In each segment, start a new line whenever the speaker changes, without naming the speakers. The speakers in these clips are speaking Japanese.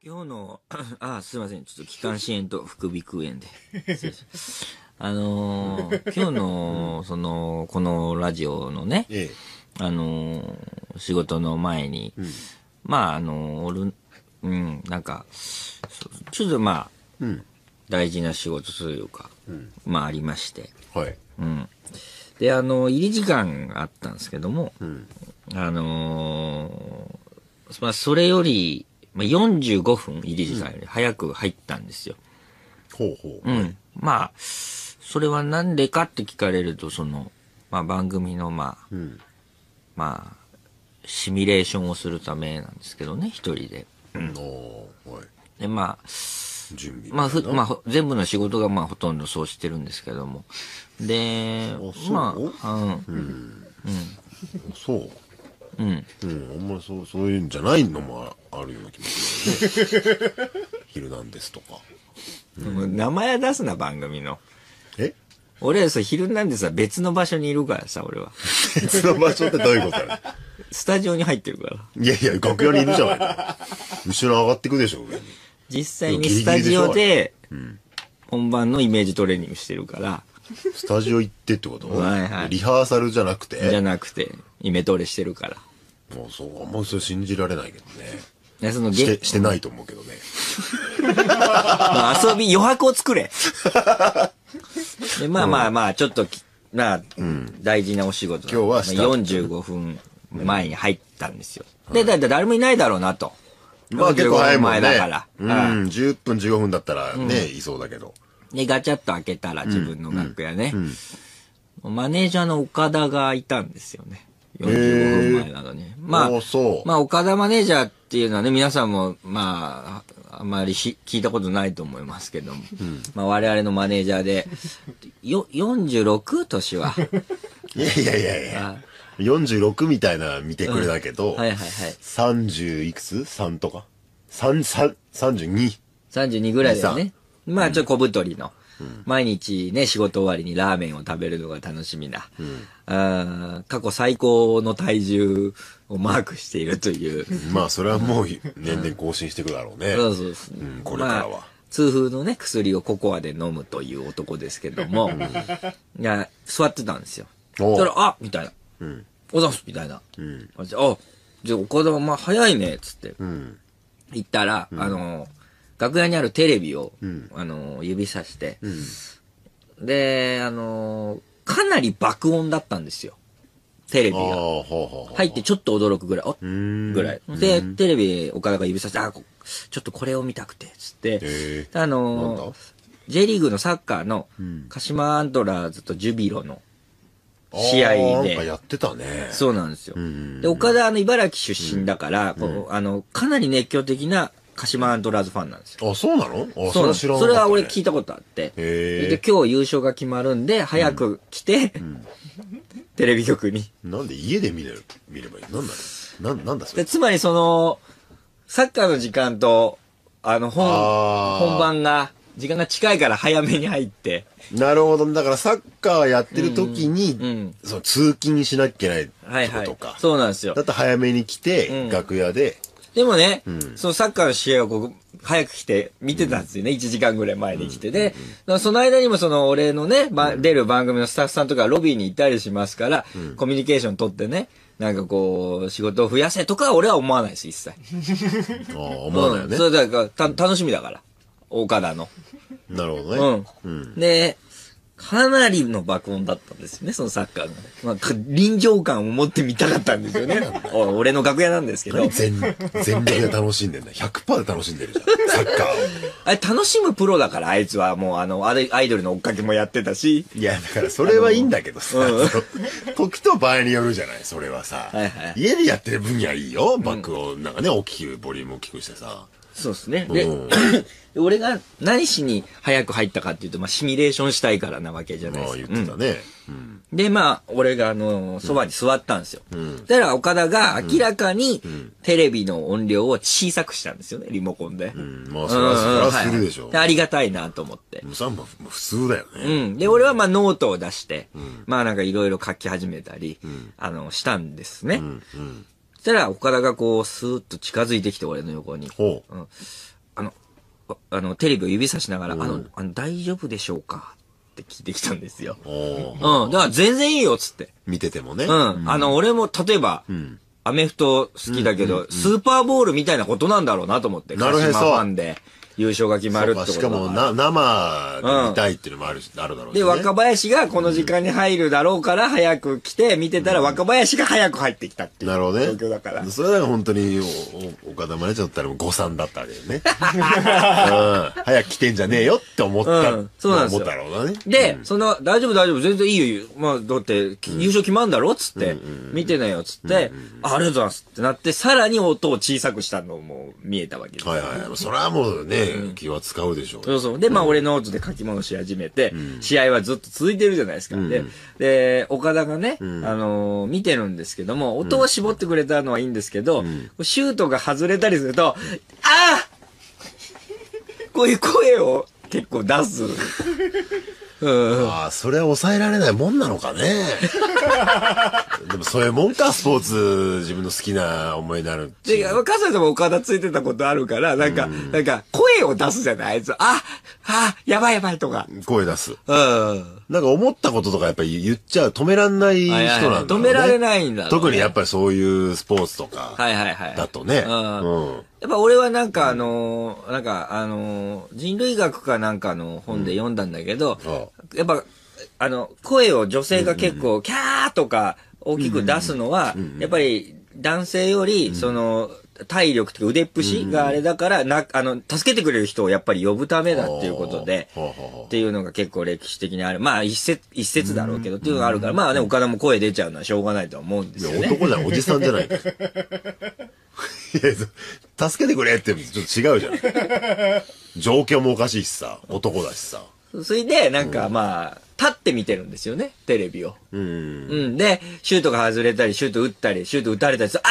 今日の、すいません。ちょっと気管支炎と副鼻腔炎で。今日の、このラジオのね、仕事の前に、なんか、ちょっと大事な仕事というか、ありまして。
はい。
で、入り時間があったんですけども、それより、45分入り時間より早く入ったんですよ。
ほうほう。
それはなんでかって聞かれると、番組の、シミュレーションをするためなんですけどね、一人で。
はい。
で、
準備。
全部の仕事がほとんどそうしてるんですけども。で、
そうあんまりそういうんじゃないのもあるような気もするよね。ヒルナンデスとか。
名前出すな、番組の。俺はヒルナンデスは別の場所にいるからさ、俺は。
別の場所ってどういうことだね。
スタジオに入ってるから。
いやいや、楽屋にいるじゃないか。後ろ上がってくでしょ、上に。
実際にスタジオで、本番のイメージトレーニングしてるから。
スタジオ行ってってこと？
はいはい。
リハーサルじゃなくて？
じゃなくて、イメトレしてるから。
もうそう、あんまりそれ信じられないけどね。してないと思うけどね。
遊び、余白を作れ。でちょっと、大事なお仕事。
今日は
45分前に入ったんですよ。で、誰もいないだろうなと。
結構早いもんね。
だから。
10分15分だったらね、いそうだけど。
で、ガチャッと開けたら自分の楽屋ね。マネージャーの岡田がいたんですよね。45分前なのに。岡田マネージャーっていうのはね、皆さんも、あまり聞いたことないと思いますけども。我々のマネージャーで、46? 年は。
いや。46みたいな見てくれだけど、30いくつ ?3 とか ?32。
32ぐらいだよね。ちょっと小太りの。毎日ね、仕事終わりにラーメンを食べるのが楽しみな。過去最高の体重をマークしているという。
それはもう年々更新していくだろうね。
そう。
これからは。
痛風のね、薬をココアで飲むという男ですけども。いや、座ってたんですよ。そしたら、みたいな。おざすみたいな。じゃあ岡田は早いね、つって。言ったら、楽屋にあるテレビを、指さして、で、かなり爆音だったんですよ。テレビが。入ってちょっと驚くぐらい、ぐらい。で、テレビ、岡田が指さして、ちょっっとこれを見たくて、つって、J リーグのサッカーの、鹿島アントラーズとジュビロの試合で。
なんかやってたね。
そうなんですよ。で、岡田茨城出身だから、かなり熱狂的な、鹿島アントラーズファンなんですよ。
そうなの？
そうなんです。それは俺聞いたことあって。で、今日優勝が決まるんで、早く来て、テレビ局に。
なんで家で見ればいい？なんだそれ。
つまりサッカーの時間と、本番が、時間が近いから早めに入って。
なるほど。だからサッカーやってる時に、通勤しなきゃいけないってことか。
そうなんですよ。
だって早めに来て、楽屋で。
でもね、そのサッカーの試合を早く来て見てたんですよね。1時間ぐらい前に来て。で、その間にも俺のね、出る番組のスタッフさんとかロビーにいたりしますから、コミュニケーション取ってね、仕事を増やせとかは俺は思わないです、一切。
思わないよね。
それだから楽しみだから。岡田の。
なるほどね。
で、かなりの爆音だったんですよね、そのサッカーが。臨場感を持ってみたかったんですよね。俺の楽屋なんですけど。
全力で楽しんでんだ。100% で楽しんでるじゃん、サッカーを。
あれ楽しむプロだから、あいつはもうアイドルの追っかけもやってたし。
いや、だからそれはいいんだけどさ、時と場合によるじゃない、それはさ。家でやってる分にはいいよ。バックをボリューム大きくしてさ。
そうですね。で、俺が何しに早く入ったかっていうと、シミュレーションしたいからなわけじゃないですか。
言ってたね。
で、俺がそばに座ったんですよ。だから岡田が明らかにテレビの音量を小さくしたんですよね、リモコンで。
それはするでしょ。
ありがたいなと思って。
普通だよね。
で、俺はノートを出して、なんかいろいろ書き始めたり、したんですね。そしたら岡田がスーッと近づいてきて、俺の横に。 テレビを指さしながら、大丈夫でしょうかって聞いてきたんですよ。だから全然いいよ、つって。
見ててもね。
俺も、例えば、アメフト好きだけど、スーパーボールみたいなことなんだろうなと思って。
なるほど。
鹿島ファンで。優勝が決まるってこと
しかも生で見たいっていうのもあるだろうし、ね。
で、若林がこの時間に入るだろうから早く来て、見てたら若林が早く入ってきたっていう。
なるほどね。
状況だから。
それだから本当に、岡田真理ちゃんだったら誤算だったわけよね。早く来てんじゃねえよって思った。
そうなんですよ。
思ったろうなね。
で、大丈夫、全然いいよ。まあ、だって、優勝決まんだろつって、見てなよ、つって、ありがとうございますってなって、さらに音を小さくしたのも見えたわけです。
はいはい。それはもうね、気は使うでしょう。
そうそう。で、まあ、俺ノートで書き物し始めて、試合はずっと続いてるじゃないですか。で、岡田がね、見てるんですけども、音を絞ってくれたのはいいんですけど、シュートが外れたりすると、こういう声を結構出す。
それは抑えられないもんなのかね。でもそういうもんか、スポーツ、自分の好きな思いになる。
で、笠井さんも岡田ついてたことあるから、なんか、声を出すじゃないあいつ。やばいとか。
声出す。なんか思ったこととかやっぱり言っちゃう。止めらんない人なんだろうね。
止められないんだろうね。
特にやっぱりそういうスポーツとか。だとね。や
っぱ俺はなんか人類学かなんかの本で読んだんだけど、やっぱ、声を女性が結構、キャーとか大きく出すのは、やっぱり男性より、体力とか腕っぷしがあれだから、助けてくれる人をやっぱり呼ぶためだっていうことで、っていうのが結構歴史的にある。まあ一説だろうけどっていうのがあるから、まあね、岡田も声出ちゃうのはしょうがないとは思うんですよね。
男じゃん、おじさんじゃないか。いや、助けてくれってちょっと違うじゃん。状況もおかしいしさ、男だしさ。
それで、なんかまあ、立って見てるんですよね、テレビを。で、シュートが外れたり、シュート打ったり、シュート打たれたりする。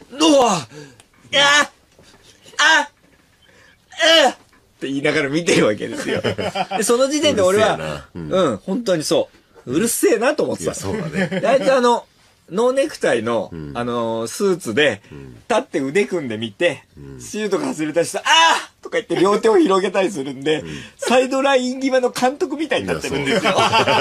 って言いながら見てるわけですよ。で、その時点で俺は、本当にそう。うるせえなと思ってた。
そうだね。
あいつノーネクタイの、スーツで、立って腕組んでみて、シュートが外れたりしたら、とか言って両手を広げたりするんで、サイドライン際の監督みたいになってるんですよ。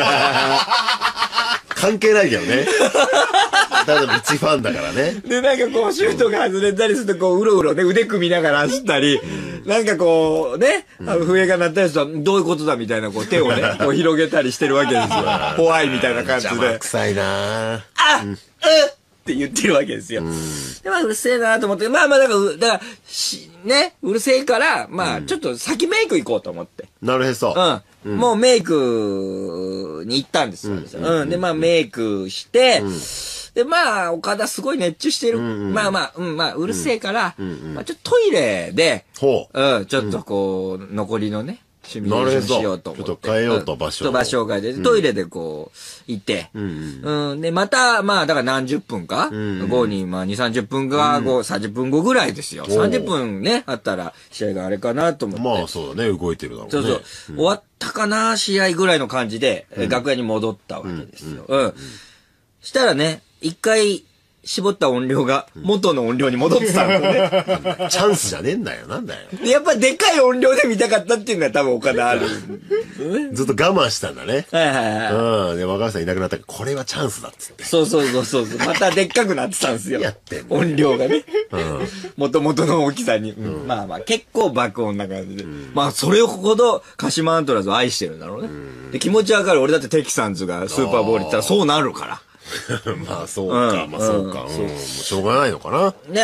関係ないけどね。ただ一ファンだからね。
で、なんかこう、シュートが外れたりすると、こう、うろうろね、腕組みながら走ったり、なんかこう、ね、笛が鳴ったりすると、どういうことだみたいな、こう、手をね、こう広げたりしてるわけですよ。怖いみたいな感じで。
邪魔くさいな
って言ってるわけですよ。で、まあ、うるせえなと思って、だから、ね、うるせえから、まあ、ちょっと先メイク行こうと思って。
なるへそ。
もうメイクに行ったんですよ。で、まあ、メイクして、で、まあ、岡田すごい熱中してる。まあ、うるせえから、まあ、ちょっとトイレで、ちょっとこう、残りのね、シミュレーションしようと思って。
ちょっと変えようと場所を。
場所を変えて、トイレでこう、行って、で、また、まあ、だから何十分か後に、まあ、2、30分か30分後ぐらいですよ。30分ね、あったら、試合があれかなと思って。
まあ、そうだね、動いてるだろうね。
そう。終わったかな、試合ぐらいの感じで、楽屋に戻ったわけですよ。したらね、一回、絞った音量が元の音量に戻ってたんですよね。
チャンスじゃねえんだよ、なんだよ。
で、やっぱでかい音量で見たかったっていうのは多分岡田ある。
ずっと我慢したんだね。で、若林さんいなくなったから、これはチャンスだっつって。
そう。またでっかくなってたんですよ。
やってん
音量がね。元々の大きさに。まあ、結構爆音な感じで。まあ、それほど鹿島アントラーズを愛してるんだろうね。で、気持ちわかる。俺だってテキサンズがスーパーボール行ったらそうなるから。
まあそうか、もうしょうがないのかな。
で、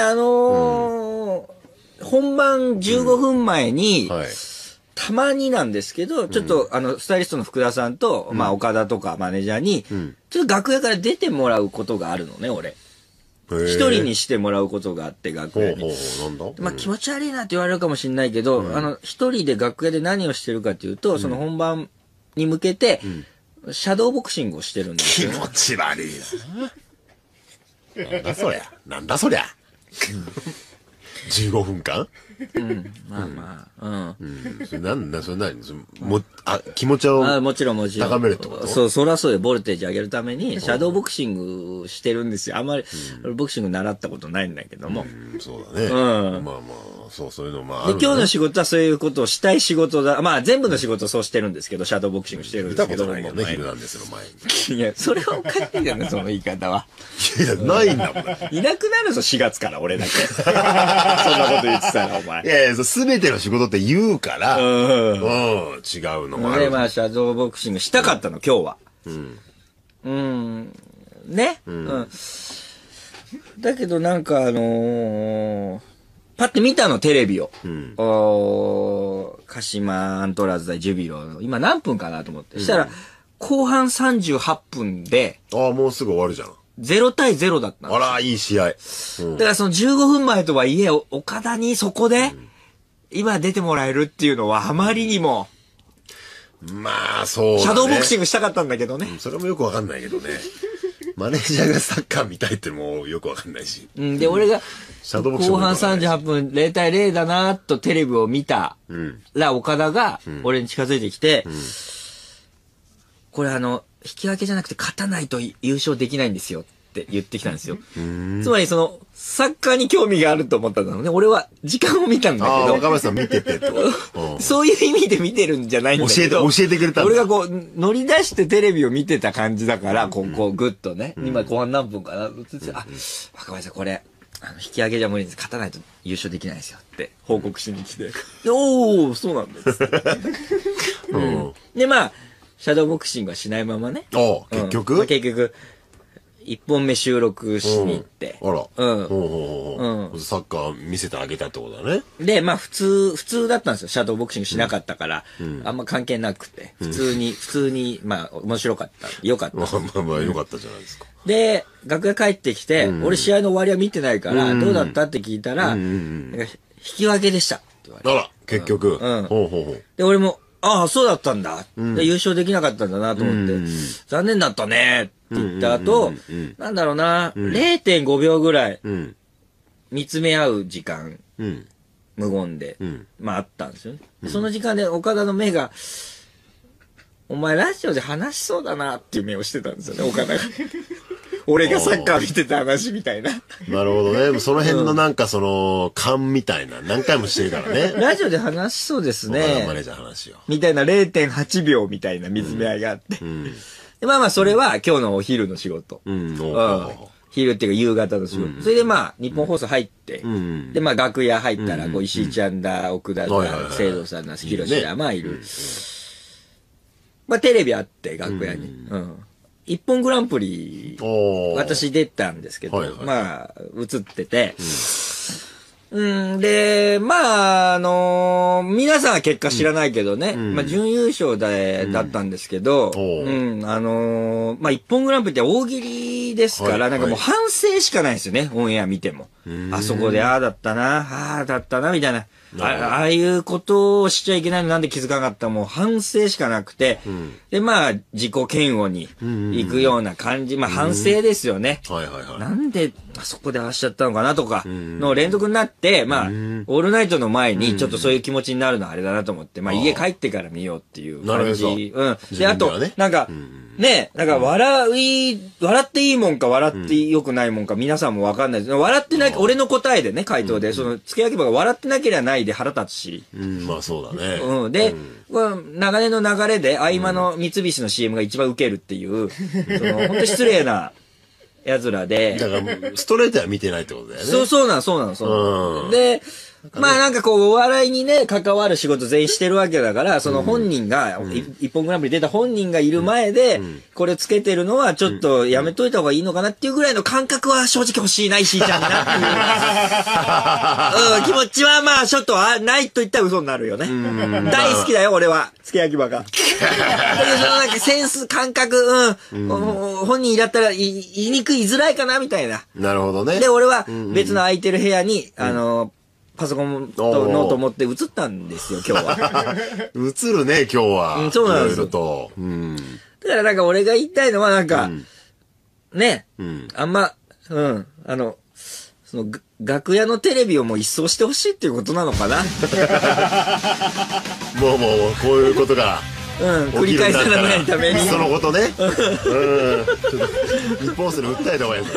本番15分前に、たまになんですけど、ちょっとスタイリストの福田さんと、まあ岡田とかマネージャーに、ちょっと楽屋から出てもらうことがあるのね、俺。一人にしてもらうことがあって、楽屋に。まあ気持ち悪いなって言われるかもしれないけど、一人で楽屋で何をしてるかというと、その本番に向けて、シャドーボクシングをしてるんですよ。
気持ち悪いな。なんだそりゃ。15分間
まあ。
それ気持ちを
もちろん。
高めるってこと？
そらそうでボルテージ上げるために、シャドーボクシングしてるんですよ。あんまり、ボクシング習ったことないんだけども。
そうだね。まあ、 そういうのも
で、今日の仕事はそういうことをしたい仕事だ。まあ、全部の仕事そうしてるんですけど、シャドーボクシングしてるんですけど。
見たことないけどね、ヒルナンデスの前に。
いや、それはおかしいじゃない、その言い方は。
いや、ないんだもん。
いなくなるぞ、4月から、俺だけ。そんなこと言ってたら、お前。
いやいや、すべての仕事って言うから、違うのもある。
で、まあ、シャドーボクシングしたかったの、今日は。ね。だけど、なんかパッて見たの、テレビを。鹿島アントラーズ対ジュビロの、今何分かなと思って。したら、後半38分で、
もうすぐ終わるじゃん。
0対0だったんです。
あら、いい試合。だ
からその15分前とはいえ、岡田にそこで、今出てもらえるっていうのはあまりにも、
まあ、そう。
シャドーボクシングしたかったんだけどね。
それもよくわかんないけどね。マネージャーがサッカー見たいってもよくわかんないし。
で、俺が、後半38分0対0だなとテレビを見たら、岡田が俺に近づいてきて、これ引き分けじゃなくて勝たないと優勝できないんですよって言ってきたんですよ。つまりサッカーに興味があると思ったんだろうね。俺は時間を見たんだけど。
若林さん見ててって
こと。そういう意味で見てるんじゃないんだけど。
教えてくれたんだ。
俺がこう、乗り出してテレビを見てた感じだから、こうグッとね。今後半何分かな。若林さんこれ、引き上げじゃ無理です。勝たないと優勝できないですよって報告しに来て。おー、そうなんです。で、まあ、シャドーボクシングはしないままね。
結局
結局、1本目収録しに行って。
あら。サッカー見せてあげたってことだね。
で、まあ普通だったんですよ。シャドーボクシングしなかったから、あんま関係なくて。普通に、まあ面白かった。よかった。
まあよかったじゃないですか。
で、楽屋帰ってきて、俺試合の終わりは見てないから、どうだったって聞いたら、引き分けでしたって言われて。
あら、結局。
で、俺も、ああ、そうだったんだ。で、優勝できなかったんだなと思って、残念だったねって言った後、なんだろうな、0.5 秒ぐらい、見つめ合う時間、無言で、まああったんですよね。その時間で岡田の目が、お前ラジオで話しそうだなっていう目をしてたんですよね、岡田が。俺がサッカー見てた話みたいな。
なるほどね。その辺のなんか勘みたいな、何回もしてるからね。
ラジオで話しそうですね。
マネージャー話を。
みたいな 0.8 秒みたいな見つめ合いがあって。でまあそれは今日のお昼の仕事。昼っていうか夕方の仕事。それでまあ日本放送入って、でまあ楽屋入ったら、石井ちゃんだ、奥田だ、聖堂さんだ、広志だ、まあいる。まあテレビあって、楽屋に。一本グランプリ、私出たんですけど、まあ、映ってて、で、まあ、皆さんは結果知らないけどね、まあ、準優勝だったんですけど、まあ、一本グランプリって大喜利ですから、なんかもう反省しかないですよね、オンエア見ても。あそこで、ああだったな、ああだったな、みたいな。ああいうことをしちゃいけないのなんで気づかなかったもう反省しかなくて、で、まあ、自己嫌悪に行くような感じ、まあ、反省ですよね。なんで、あそこでああしちゃったのかなとか、の連続になって、まあ、オールナイトの前にちょっとそういう気持ちになるのはあれだなと思って、まあ、家帰ってから見ようっていう感じ。で、あと、なんか、ね、なんか笑っていいもんか笑って良くないもんか皆さんもわかんないです。笑ってない、俺の答えでね、回答で、付け焼き場が笑ってなければないで腹立つし。
まあそうだね。
で、長年の流れで合間の三菱の CM が一番ウケるっていう、本当失礼な奴らで。
だから、ストレートは見てないってことだよね。
そうなの。で、まあなんかこう、お笑いにね、関わる仕事全員してるわけだから、その本人が、一本グランプリ出た本人がいる前で、これつけてるのはちょっとやめといた方がいいのかなっていうぐらいの感覚は正直欲しいな、石井ちゃんになっていう。気持ちはまあちょっとないと言ったら嘘になるよね。大好きだよ、俺は。付け焼き場が。だけどそのなんかセンス、感覚、本人だったら言いにくい、言いづらいかな、みたいな。
なるほどね。
で、俺は別の空いてる部屋に、パソコンとノート持って映ったんですよ、今日は。
映るね、今日は。
そうなんですよ。だからなんか俺が言いたいのはなんか、ね、あんま、その楽屋のテレビをもう一掃してほしいっていうことなのかな。
もう、こういうことが。
繰り返さないために。
そのことね。ちょっと、日本する訴えた方がいい。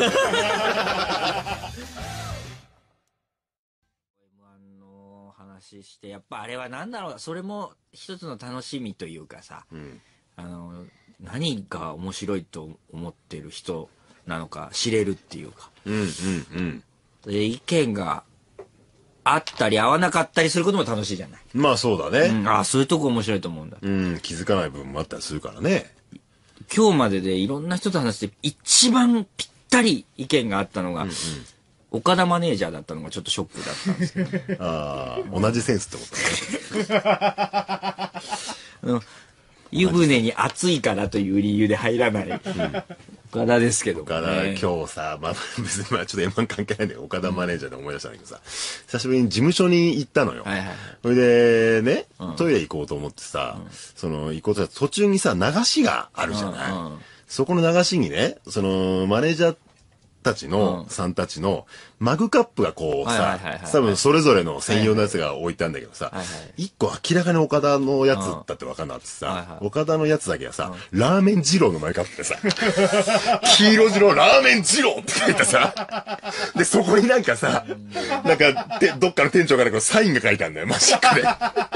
話して、やっぱあれはなんだろう、それも一つの楽しみというかさ、何が面白いと思ってる人なのか知れるっていうか。で、意見があったり合わなかったりすることも楽しいじゃない。
まあそうだね。
ああ、そういうとこ面白いと思うんだ。
気づかない部分もあったりするからね。
今日まででいろんな人と話して一番ぴったり意見があったのが、岡田マネージャーだったのがちょっとショックだったんですけど、ね。
ああ、同じセンスってことね。
湯船に暑いからという理由で入らない、岡田ですけど、ね。
岡田、今日さ、まあ別にちょっと M1 関係ないんだけど、岡田マネージャーで思い出したんだけどさ、久しぶりに事務所に行ったのよ。それでね、トイレ行こうと思ってさ、行こうとした途中にさ、流しがあるじゃない。そこの流しにね、マネージャーたちの、さんたちのマグカップがこうさ、多分それぞれの専用のやつが置いてあるんだけどさ、一個明らかに岡田のやつだって分かんなくてさ、岡田のやつだけはさ、ラーメン二郎のマグカップでさ、黄色白ラーメン二郎って書いてさ、で、そこになんかさ、なんか、どっかの店長からサインが書いてあるんだよ、マジックで。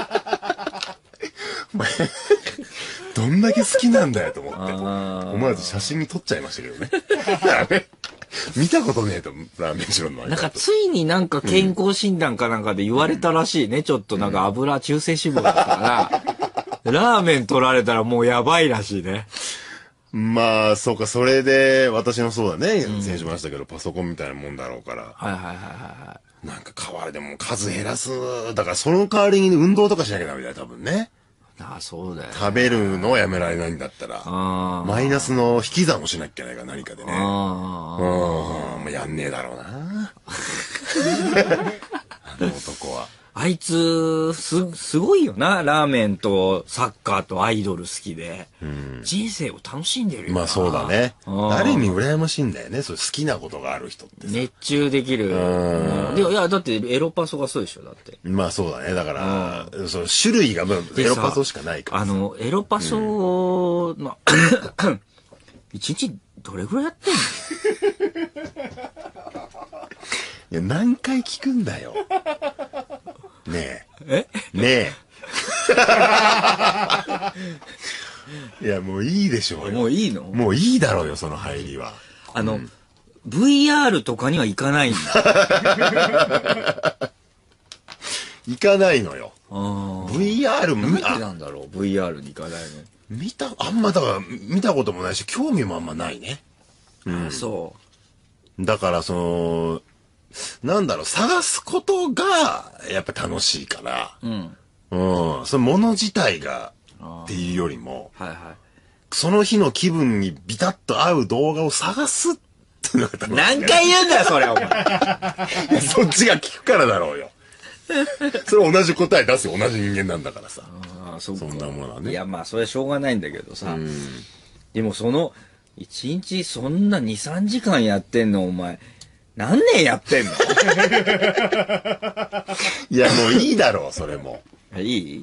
どんだけ好きなんだよと思って、思わず写真に撮っちゃいましたけどね。見たことねえと、ラーメン二郎の。
なんかついになんか健康診断かなんかで言われたらしいね。ちょっとなんか油、中性脂肪だったから、ラーメン取られたらもうやばいらしいね。
まあ、そうか、それで、私のそうだね、先週も話したけど、パソコンみたいなもんだろうから。なんか代わりでも数減らす。だからその代わりに運動とかしなきゃダメだよ、多分ね。
ああ、そうだよ、ね。
食べるのをやめられないんだったら、マイナスの引き算をしなきゃいけないから何かでね。まあ、やんねえだろうな。あの男は。
あいつ、すごいよな。ラーメンとサッカーとアイドル好きで。人生を楽しんでるよな。
まあそうだね。ある意味羨ましいんだよね。そう好きなことがある人ってさ。
熱中できる。いや、だってエロパソがそうでしょ、だって。
まあそうだね。だから、その種類がエロパソしかないからさ。
エロパソの、一日どれぐらいやってんの？
いや、何回聞くんだよ。ね
え。
ねえ。いや、もういいでしょうよ。
もういいの？
もういいだろうよ、その入りは。
VR とかには行かないんだ。
行かないのよ。VR、
なんでなんだろう、VR に行かないの。
あんまだから見たこともないし、興味もあんまないね。
そう。
だからなんだろう、探すことが、やっぱ楽しいから、そのもの自体が、っていうよりも、その日の気分にビタッと合う動画を探すっていうのが楽しい。
何回言うんだよ、それ、お前。
そっちが聞くからだろうよ。それ同じ答え出すよ、同じ人間なんだからさ。そんなものはね。
いや、まあ、それはしょうがないんだけどさ。でも一日そんな2、3時間やってんの、お前。何年やってんの？
いや、もういいだろう、それも。
いい？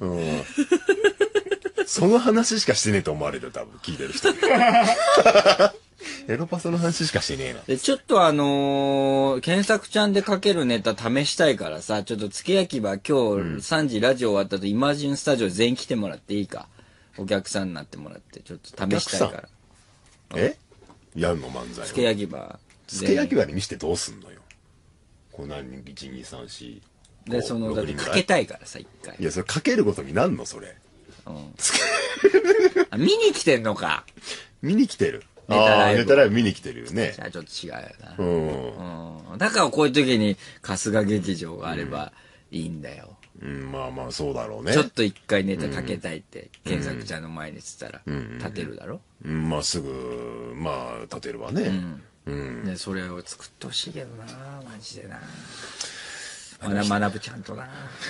その話しかしてねえと思われるよ、多分、聞いてる人。エロパソの話しかしてねえな。
で、ちょっと検索ちゃんで書けるネタ試したいからさ、ちょっと付け焼き場今日3時ラジオ終わったとイマジンスタジオ全員来てもらっていいか？お客さんになってもらって、ちょっと試したいから。
やるの漫才を。
付け焼き場。
付け焼き場に見せてどうすんのよ。こう何人 ?1、2、3、4。
で、だってかけたいからさ、一回。
いや、それかけることになんのそれ。
見に来てんのか。
見に来てる。ネタライブ見に来てるよね。
じゃあちょっと違うよな。だからこういう時に春日劇場があればいいんだよ。
まあまあそうだろうね。
ちょっと一回ネタかけたいって検索ちゃんの前につったら立てるだろ。
まあすぐまあ立てるわね。
でそれを作ってほしいけどな、マジでな。学ぶちゃんとな。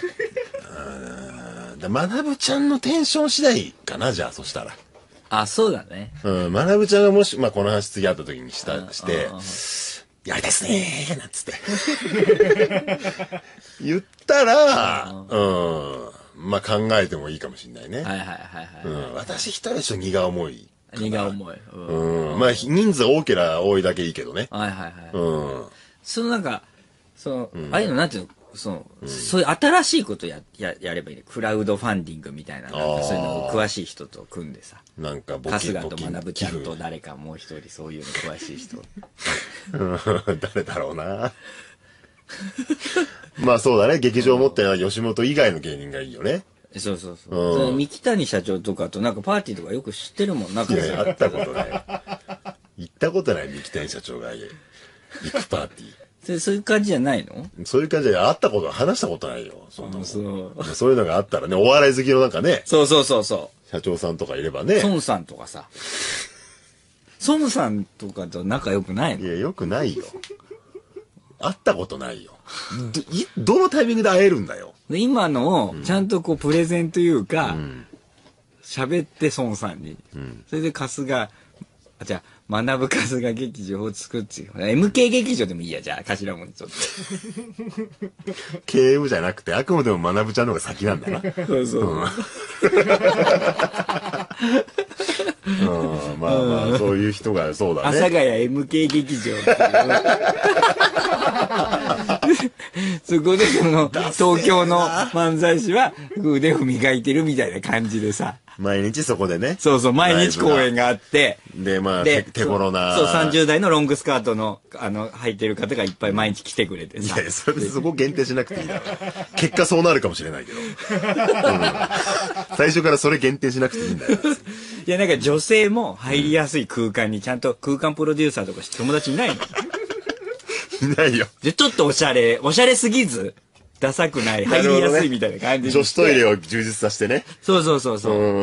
学ぶちゃんのテンション次第かな、じゃあそしたら。
あ、そうだね。
学ぶちゃんがもしまあこの話次会った時にしてやりたいっすねーなんつって言ったらまあ考えてもいいかもしれないね。私一人でちょっと荷が重い。
荷が重い。
まあ人数多ければ多いだけいいけどね。
そのなんかああいうのなんていうの、 そういう新しいことやればいいね。クラウドファンディングみたいな、なんかそういうの詳しい人と組んでさ。
なんか
春日と学ちゃんと誰かもう一人そういうの詳しい人。
誰だろうな。まあそうだね。劇場を持ってるのは吉本以外の芸人がいいよね。
そうそうそう。三木谷社長とかとなんかパーティーとかよく知ってるもん。なんか
いや、会ったことない。行ったことない三木谷社長が行くパーティ
ー。そういう感じじゃないの？
そういう感じで話したことないよ。そういうのがあったらね、お笑い好きのなんかね。
そう。
社長さんとかいればね。
孫さんとかさ。孫さんとかと仲良くないの？
いや、良くないよ。会ったことないよ。どのタイミングで会えるんだよ。
で今のをちゃんとこうプレゼンというか、喋って孫さんに。それで春日、じゃあ、学ぶ春日劇場を作っていう。MK 劇場でもいいや、じゃあ、頭文字ちょっ
と。KM じゃなくて、あくまでも学ぶちゃんの方が先なんだな。そう。まあ、そういう人が、そうだね。
阿佐ヶ谷 MK 劇場っていう。そこで東京の漫才師は腕を磨いてるみたいな感じでさ。
毎日そこでね。
そう、毎日公演があって。
で、まあ、手頃な。
そう、30代のロングスカートの、履いてる方がいっぱい毎日来てくれてさ。
いや、そこ限定しなくていいだろ。結果そうなるかもしれないけど。最初からそれ限定しなくていいんだよ。
いや、なんか女性も入りやすい空間にちゃんと空間プロデューサーとか友達いないの？
いないよ。
で、ちょっとおしゃれすぎず、ダサくない、入りやすいみたいな感じで。
女子トイレを充実させてね。
そう。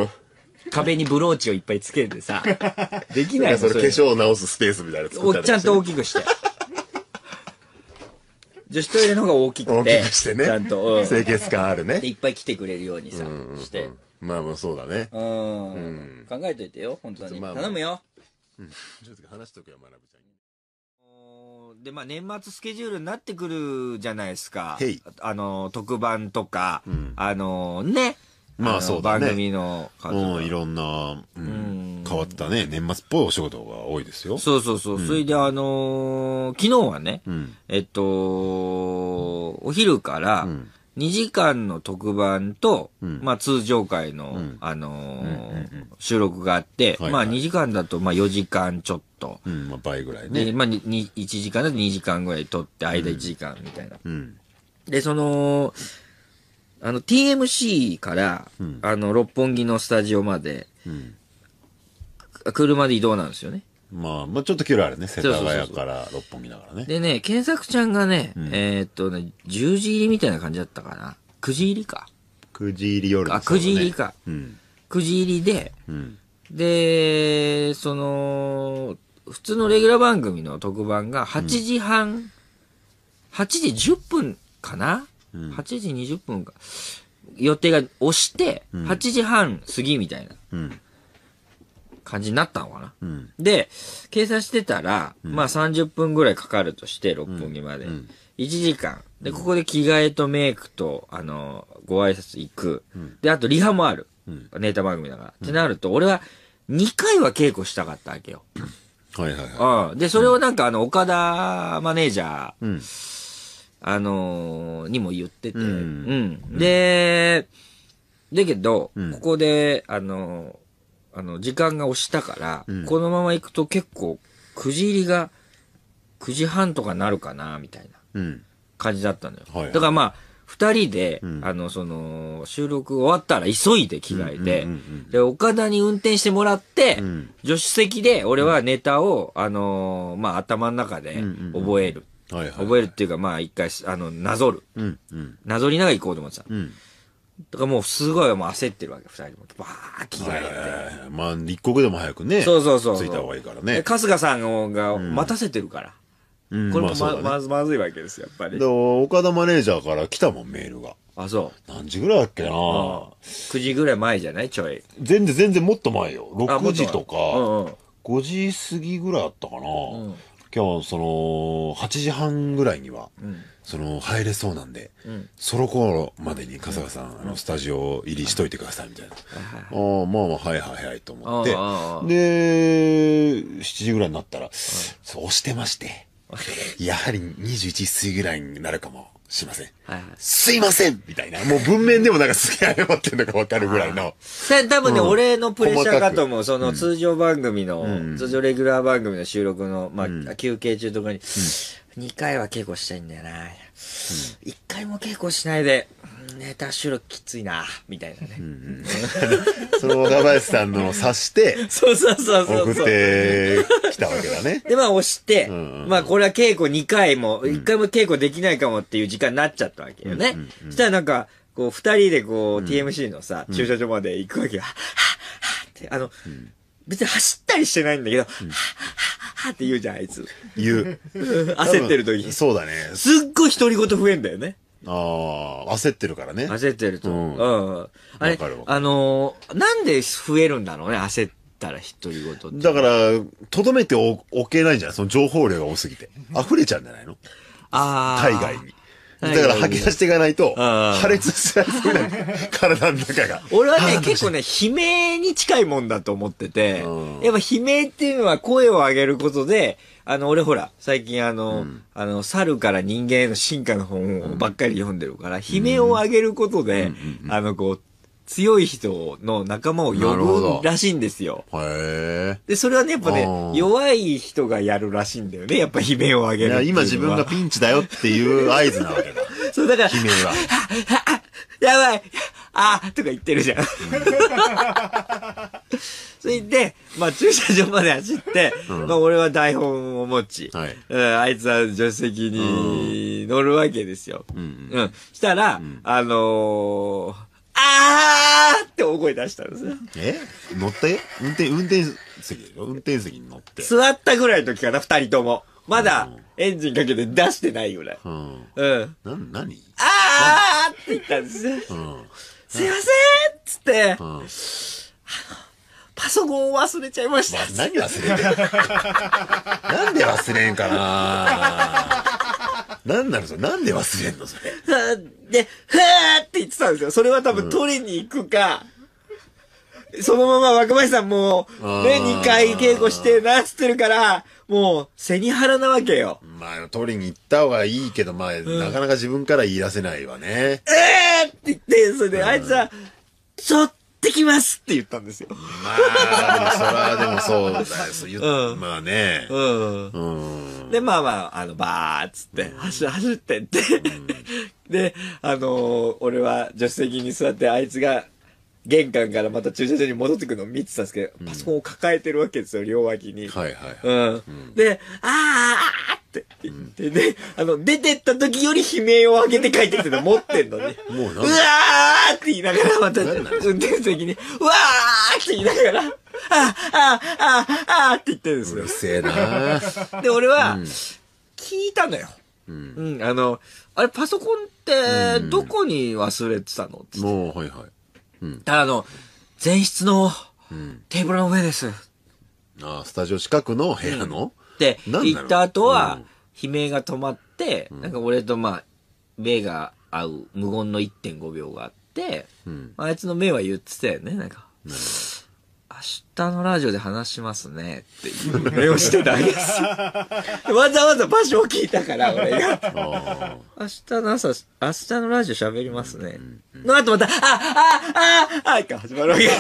壁にブローチをいっぱいつけてさ、できないの？
それ化粧を直すスペースみたいなの作ったりして。
ちゃんと大きくして。女子トイレの方が大きくて。
大きくしてね。
ちゃんと。
清潔感あるね。
で、いっぱい来てくれるようにさ、して。
まあそうだね。
考えといてよ、本当に。頼むよ。
ちょっと話しとくよ、学ぶちゃんに。
で、まあ年末スケジュールになってくるじゃないですか。特番とか、ね。
まあそうだね。
番組の
いろんな、変わったね、年末っぽいお仕事が多いですよ。
そう。それで昨日はね、お昼から、2時間の特番と、まあ通常回の、収録があって、まあ2時間だとまあ4時間ちょっと。
まあ倍ぐらいね。
で、まあ1時間だと2時間ぐらい撮って、間1時間みたいな。で、TMC から、六本木のスタジオまで、車で移動なんですよね。
まあ、ちょっと距離あるね。世田谷から六本木だからね。
でね、検索ちゃんがね、10時入りみたいな感じだったかな。9時入りか。
9時入り夜
9時入りか。9時入りで、で、普通のレギュラー番組の特番が8時半、8時10分かな、8時20分か。予定が押して、8時半過ぎみたいな感じになったのかな。で、計算してたら、まあ30分ぐらいかかるとして、六本木まで。1時間。で、ここで着替えとメイクと、ご挨拶行く。で、あとリハもある。ネタ番組だから。ってなると、俺は2回は稽古したかったわけよ。で、それをなんか岡田マネージャー、にも言ってて。で、だけど、ここで、時間が押したから、このまま行くと結構、9時入りが9時半とかなるかな、みたいな感じだったのよ。だからまあ、2人で、収録終わったら急いで着替えて、で、岡田に運転してもらって、助手席で俺はネタを、まあ、頭の中で覚える。覚えるっていうか、まあ、一回、なぞる。なぞりながら行こうと思ってた。だからもうすごいもう焦ってるわけ、二人も。バーッ着替えて。
まあ、一刻でも早くね。
そう。
着いた方がいいからね。
春日さんが待たせてるから。これもまずいわけですよ、やっぱり。
岡田マネージャーから来たもん、メールが。
あ、そう。
何時ぐらいだっけな
9時ぐらい前じゃないちょい。
全然もっと前よ。6時とか、5時過ぎぐらいあったかな。今日、8時半ぐらいには、入れそうなんで、その頃までに春日さん、スタジオ入りしといてください、みたいな。まあ、はい、と思って。で、7時ぐらいになったら、押してまして、やはり21時過ぎぐらいになるかもしません。
はいはい。
すいませんみたいな。もう文面でもなんかすげえ謝ってんのかわかるぐらいの。
多分ね、俺のプレッシャーかと思う。その通常番組の、通常レギュラー番組の収録の、まあ、休憩中とかに、2回は稽古したいんだよな。1回も稽古しないで、ネタ収録きついな、みたいなね。
その若林さんのを察して、
そうそうそうそう。
送ってきたわけだね。
で、まあ押して、まあこれは稽古2回も、1回も稽古できないかもっていう時間になっちゃったわけよね。そしたらなんか、こう、2人でこう、TMC のさ、駐車場まで行くわけよ。はっはっはって、別に走ったりしてないんだけど、はっはっはって言うじゃん、あいつ。
言う。
焦ってる時。
そうだね。
すっごい独り言増えんだよね。
ああ、焦ってるからね。
焦ってると。あれ、なんで増えるんだろうね、焦ったら独り言って。
だから、とどめておけないんじゃないその情報量が多すぎて。溢れちゃうんじゃないの海外に。だから吐き出していかないと、破裂しちゃいそうな体の中が。
俺はね、結構ね、悲鳴に近いもんだと思ってて、やっぱ悲鳴っていうのは声を上げることで、俺ほら、最近猿から人間への進化の本ばっかり読んでるから、悲鳴を上げることで、こう、強い人の仲間を呼ぶらしいんですよ。で、それはね、やっぱね、弱い人がやるらしいんだよね。やっぱ悲鳴を上げる。
今自分がピンチだよっていう合図なわけだ。
そう、だから、
悲鳴は。
やばいとか言ってるじゃん。それで、まあ駐車場まで走って、まあ俺は台本を持ち、あいつは助手席に乗るわけですよ。したら、って大声出したんですよ。
乗って運転席に乗って。
座ったぐらいの時かな、二人とも。まだエンジンかけて出してないぐらい。
何
って言ったんですよ。すいませんっつって、パソコンを忘れちゃいました。
何忘れてんのなんで忘れんかななんなのそれなんで忘れんのそれ。
で、ふーって言ってたんですよ。それは多分取りに行くか、そのまま若林さんもね、2回稽古してなっつってるから、もう背に腹なわけよ。
まあ、取りに行った方がいいけど、まあ、なかなか自分から言い出せないわね。
って言って、それであいつは、取ってきますって言ったんですよ。
まあ、それはでもそうだよ。まあね。
で、まあまあ、バーっつって、走ってって。で、俺は助手席に座って、あいつが、玄関からまた駐車場に戻ってくるのを見てたんですけど、パソコンを抱えてるわけですよ、両脇に。で、って言って、で、出てった時より悲鳴を上げて帰ってきてた持ってんのね。うわーって言いながらまた、運転席に、うわーって言いながら、って言ってるんですよ。
うるせえな
で、俺は、聞いたのよ。あれ、パソコンって、どこに忘れてたのって。
もう、はいはい。
前室のテーブルの上です。
スタジオ近くの部屋の
って言った後は、悲鳴が止まって、なんか俺とまあ、目が合う無言の 1.5 秒があって、あいつの目は言ってたよね、なんか。明日のラジオで話しますねっていう目をしてたんですよ。わざわざ場所を聞いたから、俺が。明日のラジオ喋りますね。の後また、が始まるわけ。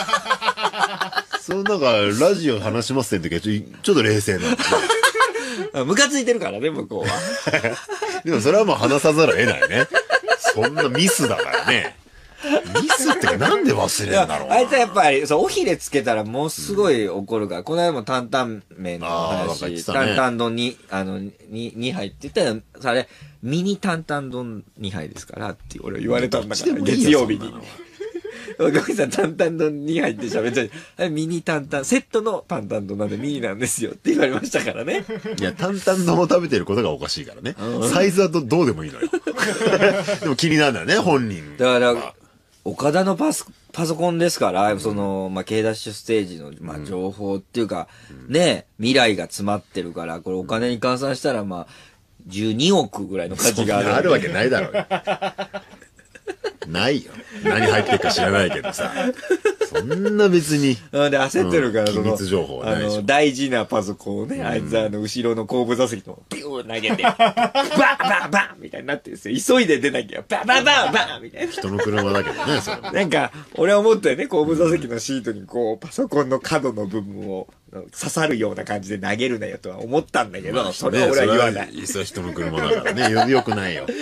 そう、なんか、ラジオ話しますって時はちょっと冷静
な。ムカついてるからね、向こうは。
でもそれはもう話さざるを得ないね。そんなミスだからね。ミスってなんで忘れるんだろうな。
あいつはやっぱり、おひれつけたらもうすごい怒るから、この間も担々麺の話、担々丼に、2杯って言ったら、あれ、ミニ担々丼2杯ですからって俺言われたんだから、月曜日に。ごめんなさい、担々丼2杯って喋っちゃう。ミニ担々、セットの担々丼なんでミニなんですよって言われましたからね。
いや、担々丼を食べてることがおかしいからね。サイズはどうでもいいのよ。でも気になるんだよね、本人。
だから、岡田のパソコンですから、まあ、K ダッシュステージの、まあ、情報っていうか、ね、未来が詰まってるから、これお金に換算したら、まあ、12億ぐらいの価値がある。
あるわけないだろうよ。ないよ。何入ってるか知らないけどさ。 そんな別に。
で、焦ってるから、
機密情報はないでしょ。
大事なパソコンをね、あいつ後ろの後部座席のピュー投げて、バンバンバンみたいになってるんですよ。急いで出なきゃ、バンバンバンバンみたいな。
人の車だけどね、それも。
なんか、俺は思ったよね、後部座席のシートにこう、パソコンの角の部分を刺さるような感じで投げるなよとは思ったんだけど、それは俺は言わない。
それは人の車だからね、よくないよ。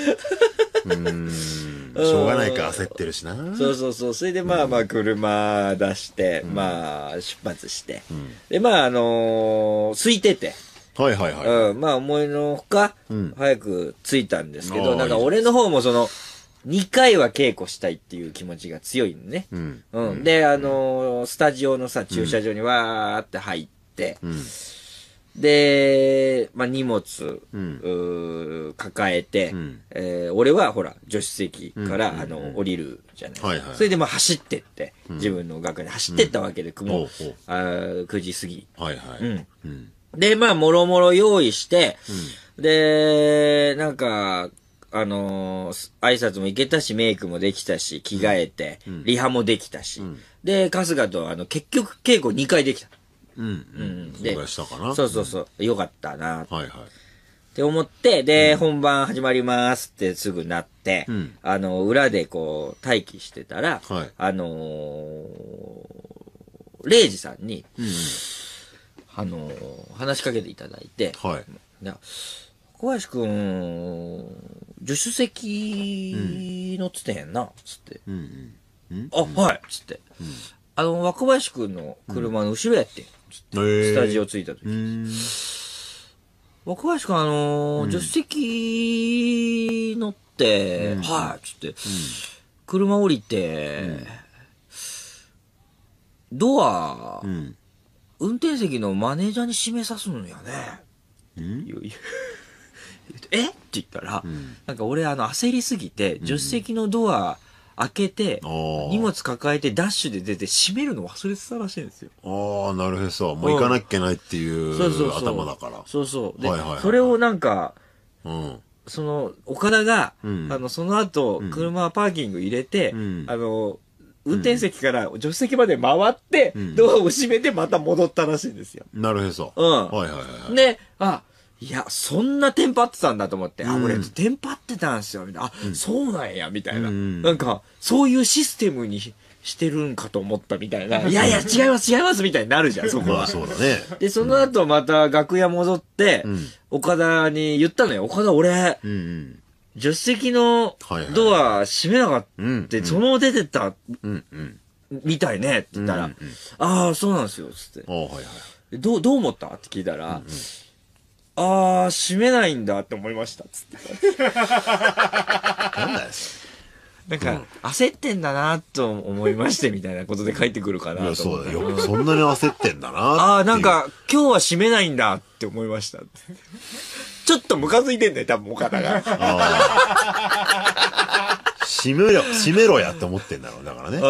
しょうがないか、焦ってるしな。
そうそうそう。それでまあまあ車出して、まあ出発して。で、まあ空いてて。
はいはいはい。
まあ思いのほか、早く着いたんですけど、なんか俺の方も2回は稽古したいっていう気持ちが強いのね。で、スタジオのさ、駐車場にわーって入って、で、まあ、荷物、抱えて、俺はほら、助手席から、降りるじゃない。それでまあ走ってって、自分の楽屋に走ってったわけで、もう、9時過ぎ。で、まあ、もろもろ用意して、で、なんか、挨拶も行けたし、メイクもできたし、着替えて、リハもできたし、で、春日と結局稽古2回できた。
で、
そうそうそう、よかったな、って思って、で、本番始まりますってすぐなって、裏でこう、待機してたら、レイジさんに、話しかけていただいて、小林くん、助手席乗っててへんな、つって。あ、はい、つって。若林くんの車の後ろやってん。スタジオ着いた時。若林くん、助手席乗って、はい、つって。車降りて、ドア、運転席のマネージャーに閉めさすのよね。えって言ったら、なんか俺焦りすぎて、助手席のドア開けて、荷物抱えてダッシュで出て閉めるの忘れてたらしいんですよ。
ああ、なるほど。もう行かなきゃいけないっていう頭だから。
そうそう。で、それをなんか、岡田が、その後、車パーキング入れて、運転席から助手席まで回って、ドアを閉めてまた戻ったらしいんですよ。
なるほど。
で、いや、そんなテンパってたんだと思って、俺、テンパってたんすよ、みたいな。そうなんや、みたいな。なんか、そういうシステムにしてるんかと思ったみたいな。いやいや、違います、みたいになるじゃん、そこは。
そうだね。
で、その後また楽屋戻って、岡田に言ったのよ。岡田、俺、助手席のドア閉めなかった、そのまま出てった、みたいね、って言ったら、ああ、そうなんですよ、つって。どう思ったって聞いたら、閉めないんだって思いました、つって。
なんだよ。
なんか、焦ってんだなと思いまして、みたいなことで帰ってくるかなと思って。
そうだよ。そんなに焦ってんだな。
なんか、今日は閉めないんだって思いました。ちょっとムカついてんだよ、多分、岡田が。
閉めろやって思ってんだろう、だからね。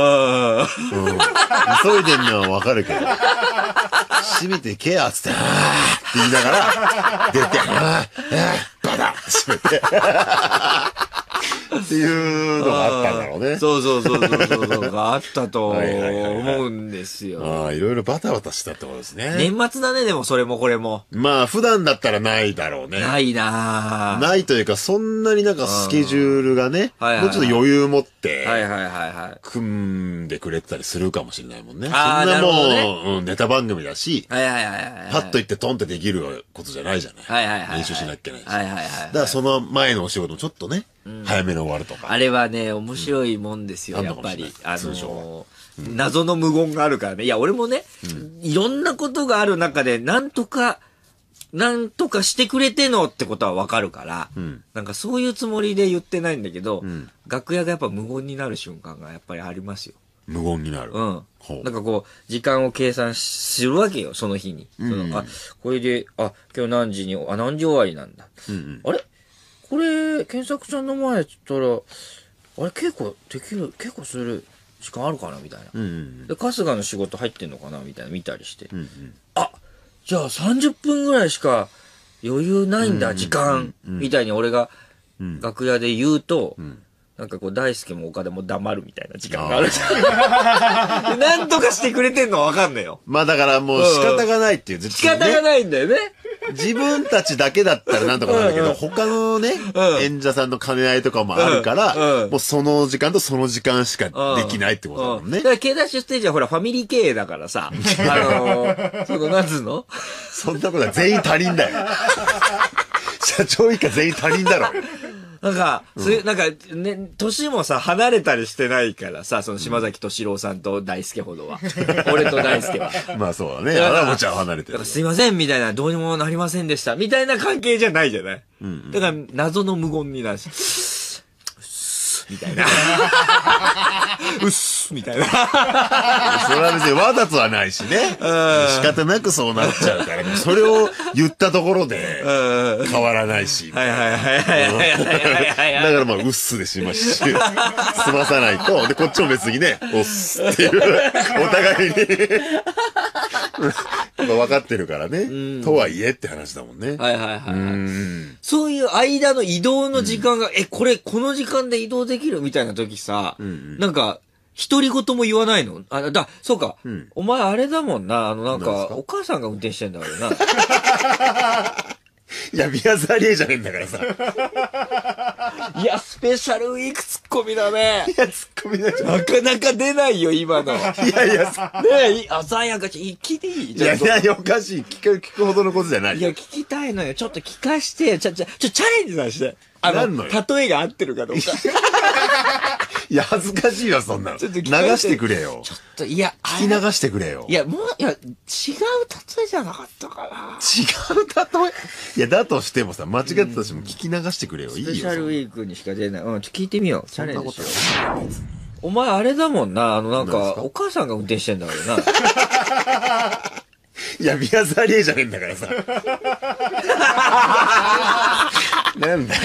急いでんのはわかるけど。閉めてけや、つって、って言いながら、出て、バタッ閉めて。っていうのがあったんだろうね。
そうがあったと思うんですよ。
いろいろバタバタしたってことですね。
年末だね、でもそれもこれも。
まあ、普段だったらないだろうね。
ないなぁ。
ないというか、そんなになんかスケジュールがね、もうちょっと余裕持って、組んでくれてたりするかもしれないもんね。そんなもう、ネタ番組だし、パッと行ってトンってできることじゃないじゃない。練習しなきゃいけないし。だからその前のお仕事もちょっとね、早めに終わるとか。
あれはね、面白いもんですよ、やっぱり。謎の無言があるからね。いや、俺もね、いろんなことがある中で、なんとかしてくれてのってことはわかるから、なんかそういうつもりで言ってないんだけど、楽屋がやっぱ無言になる瞬間がやっぱりありますよ。
無言になる。
なんかこう、時間を計算するわけよ、その日に。これで、今日何時終わりなんだ。あれこれ、検索ちゃんの前って言ったら、あれ結構する時間あるかなみたいな。で、春日の仕事入ってんのかなみたいな見たりして。じゃあ30分ぐらいしか余裕ないんだ、時間。みたいに俺が楽屋で言うと、 なんかこう、大輔も岡田も黙るみたいな時間があるじゃん。なんとかしてくれてんのはわかんないよ。
まあだからもう仕方がないっていう、
仕方がないんだよね。
自分たちだけだったらなんとかなんだけど、他のね、演者さんの兼ね合いとかもあるから、もうその時間とその時間しかできないってことだもんね。
だから K ダッシュステージはほらファミリー経営だからさ、なんつうの
そんなことは全員他人だよ。社長以下全員他人だろ。
なんか、なんか、ね、年もさ、離れたりしてないからさ、その島崎敏郎さんと大輔ほどは。俺と大輔は。
まあそうだね。あらもちゃん離れてる。
すいません、みたいな、どうにもなりませんでした。みたいな関係じゃないじゃない。だから、謎の無言になるし。みたいな。うっすみたいな。それ
は別にわざとはないしね。仕方なくそうなっちゃうから。それを言ったところで変わらないし。
はいはいはいはい。
だからまあ、うっすで済まさないと。で、こっちも別にね、おっすっていう、お互いに。分かってるからね。とはいえって話だもんね。
はいはいはい。そういう間の移動の時間が、この時間で移動できるみたいな時さ、なんか、独り言も言わないの？そうか。お前あれだもんな。なんか、お母さんが運転してんだからな。
いや、宮沢りえじゃねえんだからさ。
いや、スペシャルウィークツッコミだね。
いや、ツッコミだじゃん。
なかなか出ないよ、今の。い
やいや、
ねえ、鮮やか聞いていい？
いやいや、おかしい。聞くほどのことじゃない。
いや、聞きたいのよ。ちょっと聞かして。チャレンジさせて。例えが合ってるかどうか。
いや、恥ずかしいわ、そんなの。流してくれよ。
ちょっと、いや、
聞き流してくれよ。
いや、違う例えじゃなかったかな。
違う例えいや、だとしてもさ、間違ってたとしても聞き流してくれよ。いいよ。
スペシャルウィークにしか出ない。聞いてみよう。チャレンジしよう。お前あれだもんな。なんか、お母さんが運転してんだからな。
いや、宮沢りえじゃねえんだからさ。なんだよ。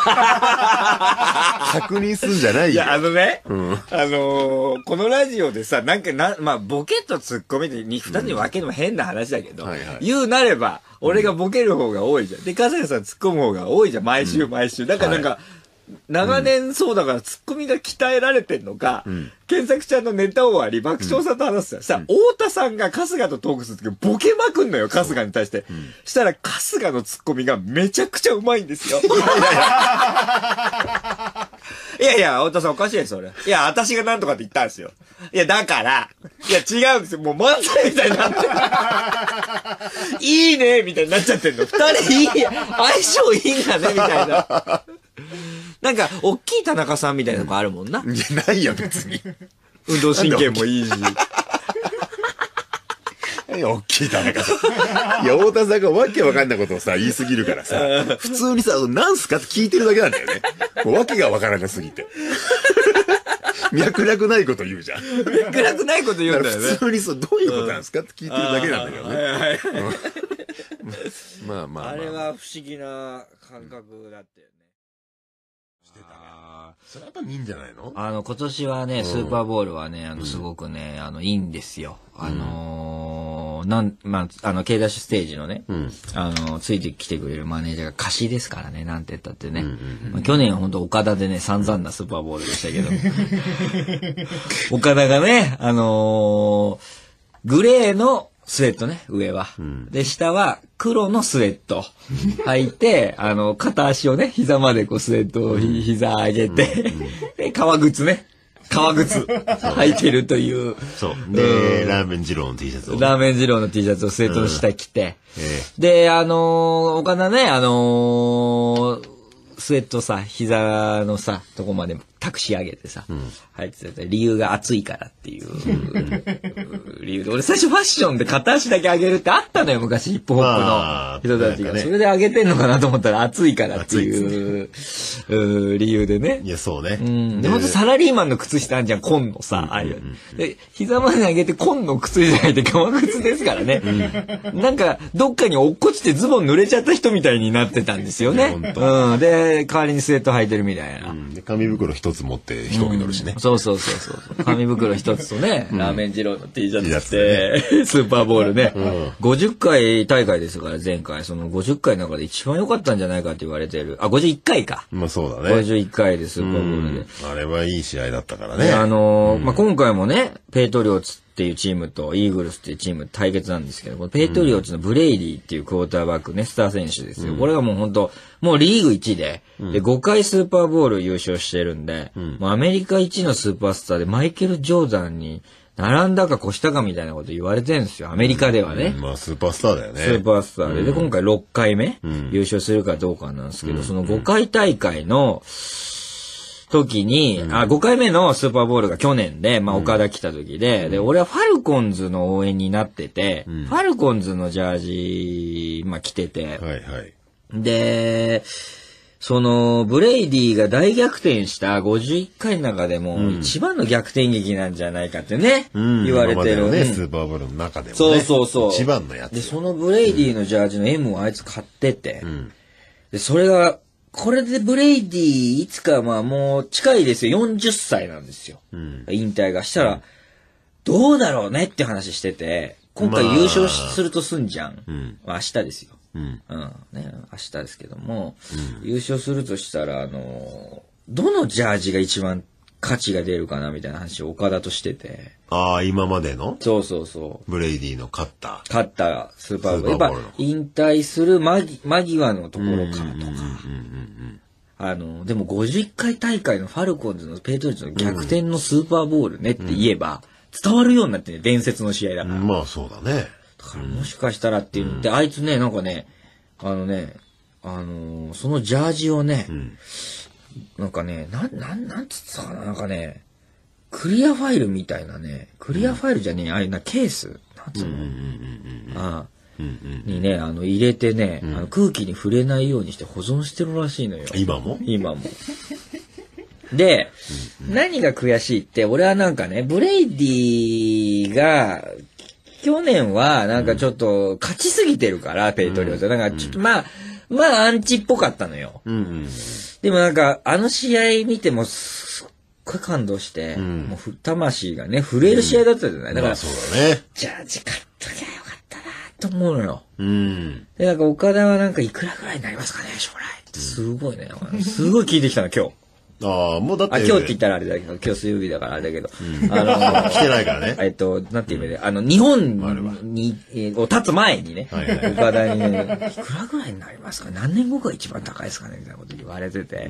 確認すんじゃないよ。
いや、このラジオでさ、まあ、ボケとツッコミで二つに分けるのも変な話だけど、言うなれば、俺がボケる方が多いじゃん。で、笠谷さん突っ込む方が多いじゃん。毎週毎週。だからなんか、長年そうだからツッコミが鍛えられてんのか、検索ちゃんのネタ終わり爆笑さんと話すさ、太田さんが春日とトークするときボケまくんのよ、春日に対して。したら春日のツッコミがめちゃくちゃうまいんですよ。いやいや、太田さんおかしいです、それ。いや、私がなんとかって言ったんですよ。いや、だから、いや、違うんですよ。もう漫才みたいになってる。いいねみたいになっちゃってんの。二人いい、相性いいんだねみたいな。なんか、大きい田中さんみたいなとこあるもんな。
いや、ないよ、別に。
運動神経もいいし。
大きい田中さん。いや、太田さんがわけわかんないことをさ、言いすぎるからさ、普通にさ、なんすかって聞いてるだけなんだよね。もうわけがわからなすぎて。脈絡ないこと言うじゃん。
脈絡ないこと言うんだよね。
普通にそう、どういうことなんですかって聞いてるだけなんだけどね。まあまあ。
あれは不思議な感覚だったよね。
それやっぱ見んじゃないの？
今年はね、スーパーボールはね、すごくね、いいんですよ。K ダッシュステージのね、ついてきてくれるマネージャーが歌詞ですからね、なんて言ったってね。去年ほんと岡田でね、散々なスーパーボールでしたけど。岡田がね、グレーのスウェットね、上は。で、下は黒のスウェット履いて、片足をね、膝までこうスウェットを膝上げて、で、革靴ね。革靴履いてるという。
そう。で、ラーメン二郎の T シャツを。
ラーメン二郎の T シャツをスウェットの下着て。で、岡田ね、スウェットさ、膝のさ、とこまでタクシー上げてさ、入ってた理由が暑いからっていう理由で、俺最初ファッションで片足だけ上げるってあったのよ、昔ヒップホップの人たちが。それで上げてんのかなと思ったら暑いからっていう理由でね。
いや、そうね。
で、ほんとサラリーマンの靴下あんじゃん、紺のさ、ああいう。で、膝まで上げて紺の靴じゃないで革靴ですからね。なんか、どっかに落っこちてズボン濡れちゃった人みたいになってたんですよね。で、代わりにスウェット履いてるみたいな。
で、紙袋一つ持って飛行機乗るしね。
そう。紙袋一つとね、ラーメン二郎の T シャツっつって、スーパーボールね。50回大会ですから、前回。その50回の中で一番良かったんじゃないかって言われてる。あ、51回か。
まあそうだね。
51回でスーパーボールで。
あれはいい試合だったからね。
まあ今回もね、ペイトリオッツっていうチームとイーグルスっていうチーム対決なんですけど、このペイトリオッツのブレイディっていうクォーターバックね、スター選手ですよ。これがもう本当もうリーグ1で、5回スーパーボール優勝してるんで、もうアメリカ1のスーパースターでマイケル・ジョーダンに並んだか越したかみたいなこと言われてるんですよ。アメリカではね。
まあスーパースターだよね。
スーパースターで。で、今回6回目、優勝するかどうかなんですけど、その5回大会の、時に、5回目のスーパーボールが去年で、まあ、岡田来た時で、で、俺はファルコンズの応援になってて、ファルコンズのジャージ、まあ、着てて、
はいはい。
で、その、ブレイディが大逆転した51回の中でも、一番の逆転劇なんじゃないかってね、言われてる
ね、スーパーボールの中でもね。
そうそうそう。
一番のやつ。
で、そのブレイディのジャージの M をあいつ買ってて、で、それが、これでブレイディ、いつかまあもう近いですよ。40歳なんですよ。引退がしたら、どうだろうねって話してて、今回優勝するとすんじゃん。明日ですよ。ね、明日ですけども、優勝するとしたら、どのジャージが一番価値が出るかなみたいな話を岡田としてて。
ああ、今までの
そうそうそう。
ブレイディの勝った
スーパーボール。やっぱ引退する間際のところかとか。でも51回大会のファルコンズのペイトリオッツの逆転のスーパーボールねって言えば、伝わるようになってね、伝説の試合だから。
まあそうだね。
だからもしかしたらっていうので、あいつね、なんかね、そのジャージをね、なんかね、なんつったかな、なんかね、クリアファイルみたいなね、クリアファイルじゃねえ、ああいうな、ケースなんつうのにね、入れてね、空気に触れないようにして保存してるらしいのよ。
今も。
で、何が悔しいって、俺はなんかね、ブレイディが、去年はなんかちょっと勝ちすぎてるから、ペイトリオッツ。だからちょっとまあアンチっぽかったのよ。でもなんか、あの試合見てもすっごい感動して、もう魂がね、震える試合だったじゃない。だから、
そうだね。
ジャージ買っときゃよかったなと思うのよ。で、なんか岡田はなんかいくらぐらいになりますかね、将来。ってすごいね。すごい聞いてきたの、今日。
ああ、もうだって。
今日って言ったらあれだけど、今日水曜日だからあれだけど。
来てないからね。
なんていう意味で、日本に、立つ前にね、岡田にね、いくらぐらいになりますかね、何年後が一番高いですかねみたいなこと言われてて。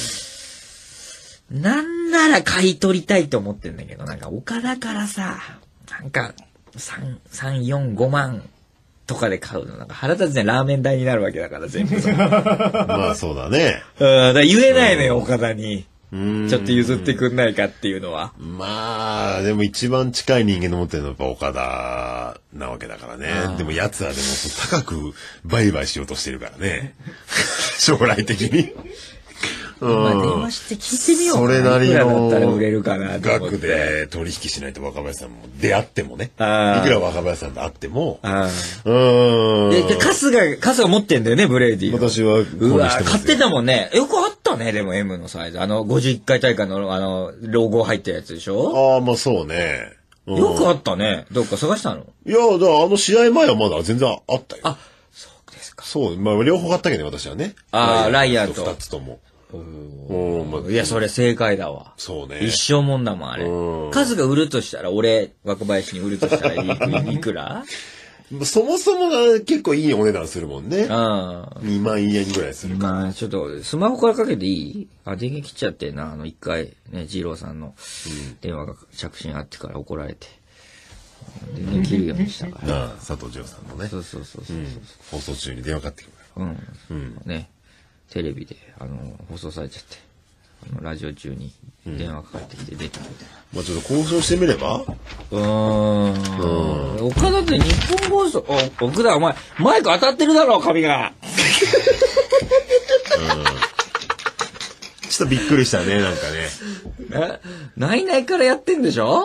なんなら買い取りたいと思ってんだけど、なんか岡田からさ、なんか、3、4、5万とかで買うの、なんか腹立つね、ラーメン代になるわけだから全部。
まあそうだね。
だから言えないのよ、岡田に。ちょっと譲ってくんないかっていうのは。
まあ、でも一番近い人間の持ってるのはやっぱ岡田なわけだからね。でも奴はでも高く売買しようとしてるからね。将来的に。
電話して聞いてみようかな。
それなりの
いくらだったら売れるかなと思って。
額で取引しないと若林さんも出会ってもね。いくら若林さんと会っても。
で、春日持ってんだよね、ブレイディ。
私は
買ってたもんね。よくあったね、でも M のサイズ。51回大会のロゴ入ったやつでしょ？
ああ、まあそうね。
よくあったね。どっか探したの？
いや、だから試合前はまだ全然あったよ。
あ、そうですか。
そう、まあ両方買ったけどね、私はね。
ライアンと。
2つとも。
いや、それ正解だわ。
そうね。
一生もんだもん、あれ。数が売るとしたら、俺、若林に売るとしたらいくら？
そもそもが結構いいお値段するもんね。2万円ぐらいするから。
まあ、ちょっと、スマホからかけていい？電源切っちゃってな、一回、ね、二郎さんの電話が着信あってから怒られて。電源切るようにしたから。
佐藤二郎さんのね。
そう。
放送中に電話かかってくる。
ね。テレビで放送されちゃってラジオ中に電話かかってきて出たみたいな。
まあちょっと交渉してみれば。
岡田って日本放送、奥田お前マイク当たってるだろ髪が。
ちょっとびっくりしたねなんかね。
ないないからやってんでしょ。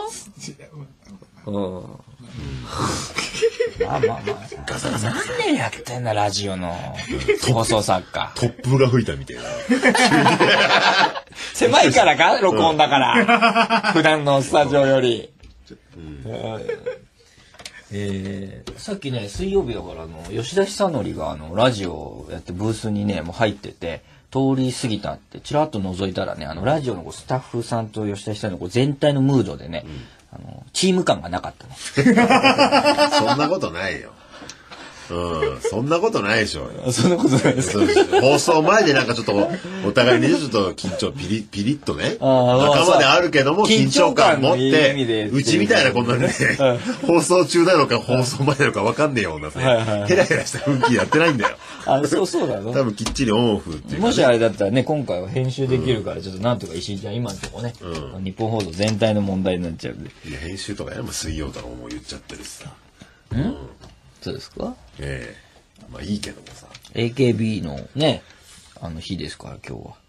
まあ。
ガサガサ。
何年やってんだ、ラジオの放送作家。
突風が吹いたみたいな。
狭いからか録音だから。普段のスタジオより。 さっきね、水曜日だから吉田久典がラジオやってブースにね、もう入ってて、通り過ぎたって、ちらっと覗いたらね、ラジオのスタッフさんと吉田久典の全体のムードでね、チーム感がなかったね。
そんなことないよ。そんなことないでしょ。
そんなことないですか。
放送前でなんかちょっと、お互いにちょっと緊張、ピリッとね。仲間であるけども、緊張感持って、うちみたいなこんなね、放送中なのか放送前なのか分かんねえようなね、ヘラヘラした雰囲気やってないんだよ。
そうだね。
多分きっちりオンオフっていう。
もしあれだったらね、今回は編集できるから、ちょっとなんとか石井ちゃん、今のとこね、日本放送全体の問題になっちゃうんで。
いや、編集とかやも水曜とかも言っちゃってるしさ。
そうですか？
まあいいけどもさ。
AKB のね、日ですから、今日は。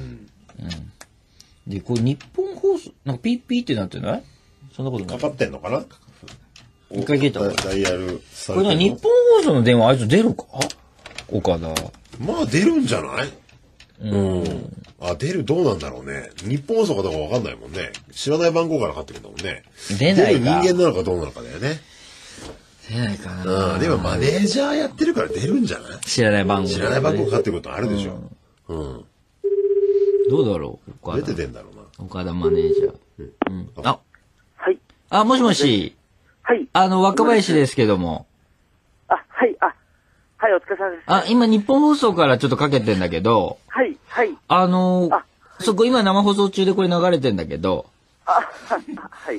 で、これ日本放送、なんかピッピーってなってないそんなことない。
かかってんのかな
一回切った
ダイヤル
されてるの。これ日本放送の電話あいつ出るか岡田。
まあ出るんじゃない？出る、どうなんだろうね。日本放送かどうかわかんないもんね。知らない番号からかかってくるんだもんね。
出ないか。
人間なのかどうなのかだよね。
出ないかな。
でもマネージャーやってるから出るんじゃない？
知らない番号。
知らない番号かかってくることあるでしょ。
どうだろう岡田。
出てんだろうな。
岡田マネージャー。
はい。
もしもし。
はい。
若林ですけども。
はい。はい、お疲れ様です。
今、日本放送からちょっとかけてんだけど。
はい、はい。
そこ今生放送中でこれ流れてんだけど。
はい。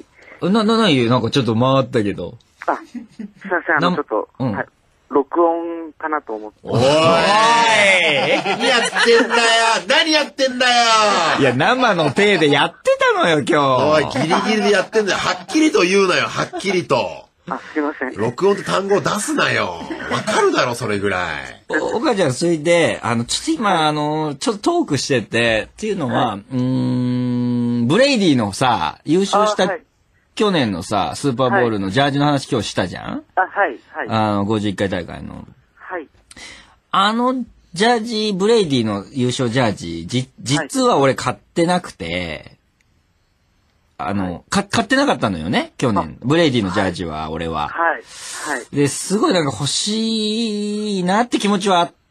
なんかちょっと回ったけど。
すいません、ちょっと、録音かなと思って。
おーい何やってんだよ何やってんだよ
いや、生の手でやってたのよ、今日。
おい、ギリギリでやってんだよ。はっきりと言うなよ、はっきりと。
すいません。
録音って単語を出すなよ。わかるだろ、それぐらい。
岡ちゃん、それで、ちょっと今、ちょっとトークしてて、っていうのは、ブレイディのさ、優勝した、去年のさ、スーパーボールのジャージの話今日したじゃん？51回大会の。
はい。
ジャージ、ブレイディの優勝ジャージ、実は俺買ってなくて、買ってなかったのよね、去年。ブレイディのジャージは、俺は。で、すごいなんか欲しいなって気持ちはあって、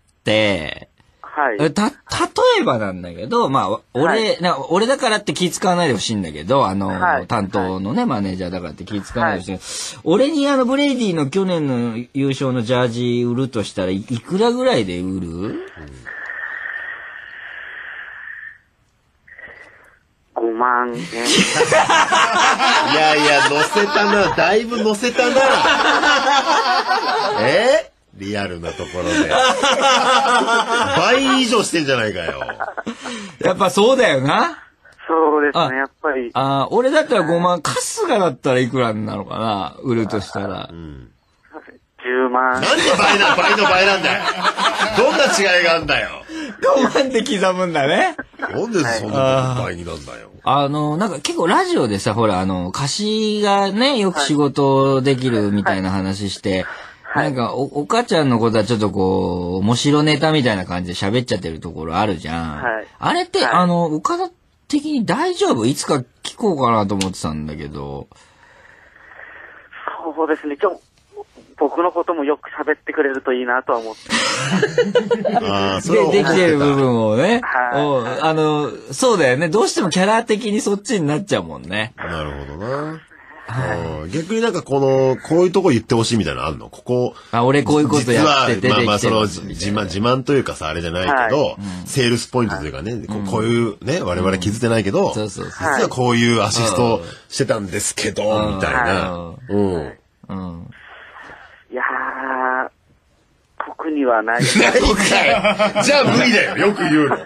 例えばなんだけど、まあ、俺だからって気使わないでほしいんだけど、担当のね、マネージャーだからって気使わないでほしい。俺にブレイディの去年の優勝のジャージ売るとしたらいくらぐらいで売る
？5万円。い
やいや、乗せたな。だいぶ乗せたな。リアルなところで。倍以上してんじゃないかよ。
やっぱそうだよな。
そうですね、やっぱり。
俺だったら5万、春日だったらいくらになるのかな売るとしたら。
10万。
なんで倍の倍なんだよ。どんな違いがあんだよ。
5万で刻むんだね。
なんでそんな倍になんだよ。
なんか結構ラジオでさ、ほら、歌詞がね、よく仕事できるみたいな話して、なんか、お母ちゃんのことはちょっとこう、面白ネタみたいな感じで喋っちゃってるところあるじゃん。あれって、岡田的に大丈夫？いつか聞こうかなと思ってたんだけど。
そうですね、僕のこともよく喋ってくれるといいなとは思って。
できてる部分をね。そうだよね。どうしてもキャラ的にそっちになっちゃうもんね。
なるほどな。逆になんかこういうとこ言ってほしいみたいなのあるの？ここ。
俺こういうことやってて。
まあその自慢というかさ、あれじゃないけど、セールスポイントというかね、こういうね、我々気づいてないけど、実はこういうアシストしてたんですけど、みたいな。
いやー、特にはない。
ないかい。じゃあ無理だよ。よく言うの。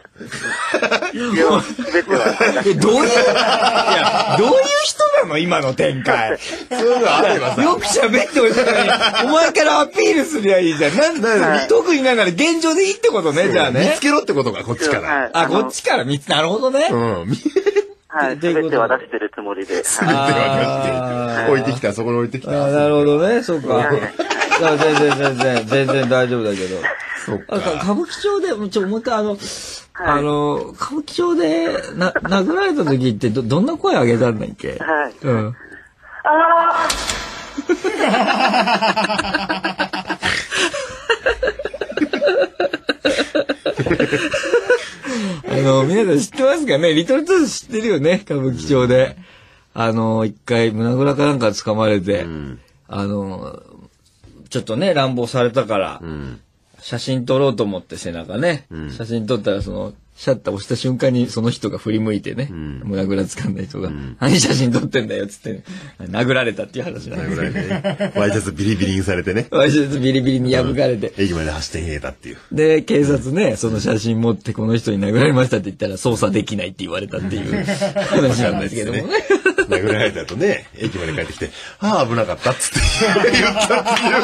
全ては。
どういう人なの今の展開。
そういうのあればさ。
よく喋っておいたのに、お前からアピールすりゃいいじゃん。特になんか現状でいいってことね、じゃあね。
見つけろってことか、こっちから。
こっちからなるほどね。
全ては出してるつもりで。
全ては出して。置いてきた、そこに置いてきた。
なるほどね、そうか。全然大丈夫だけど。歌舞伎町で、もう一回歌舞伎町で殴られた時ってどんな声上げたんだっけ？ 皆さん知ってますかね？リトルトゥース知ってるよね、歌舞伎町で。一回胸ぐらかなんか掴まれて、ちょっとね、乱暴されたから、写真撮ろうと思って背中ね、写真撮ったらシャッター押した瞬間にその人が振り向いてね、胸ぐら掴んだ人が、何写真撮ってんだよっつって、殴られたっていう話なんですよね。
ワイシャツビリビリにされてね。
ワイシャツビリビリに破かれて。
駅まで走って逃げたっていう。
で、警察ね、その写真持ってこの人に殴られましたって言ったら捜査できないって言われたっていう話なんですけどもね。
殴られた後ね、駅まで帰ってきて、ああ、危なかったっつって言った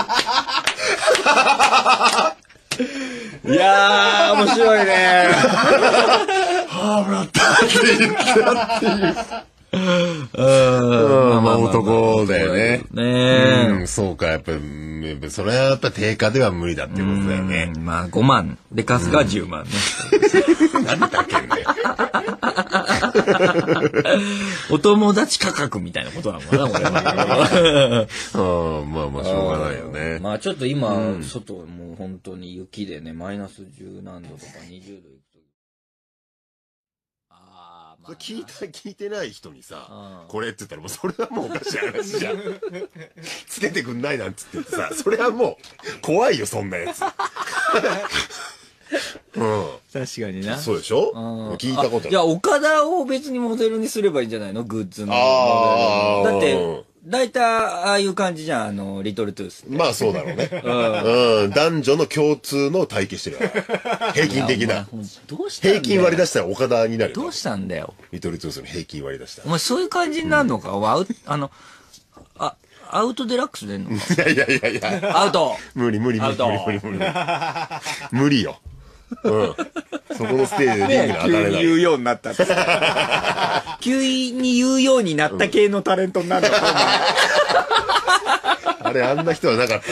っていう。
いやー、面白いね。
はぁ、危なかったって言ったっていう。まあ男だよね。
ねえ。
そうか、やっぱり、それはやっぱ定価では無理だっていうことだよね。
まあ5万。で、貸すが10万ね。
何だっけんだよ。
お友達価格みたいなことなのかな、これは。
まあまあ、しょうがないよね。
まあちょっと今、外もう本当に雪でね、マイナス10何度とか20度いくと。
聞いてない人にさ、これって言ったらもうそれはもうおかしい話じゃん。つけてくんないなんつってさ、それはもう怖いよ、そんなやつ。
確かにな。
そうでしょ？聞いたことない。
いや、岡田を別にモデルにすればいいんじゃないの？グッズのモデル。だって、大体ああいう感じじゃん、リトルトゥース。
まあそうだろうね。男女の共通の体型してるから。平均的な。平均割り出したら岡田になる。
どうしたんだよ。
リトルトゥースの平均割り出したら。
お前そういう感じになるのか？アウトデラックス出んのか？
いや。
アウト。
無理。無理よ。そこのステージでリングに当たれない。
急に言うようになったって。急に言うようになった系のタレントになるのか、
あれ、あんな人はなかった。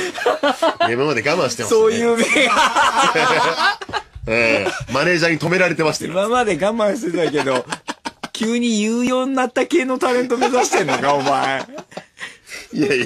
今まで我慢してましたね。
そういう目が。
マネージャーに止められてましたよ。
今まで我慢してたけど、急に言うようになった系のタレント目指してんのか、お前。
いや。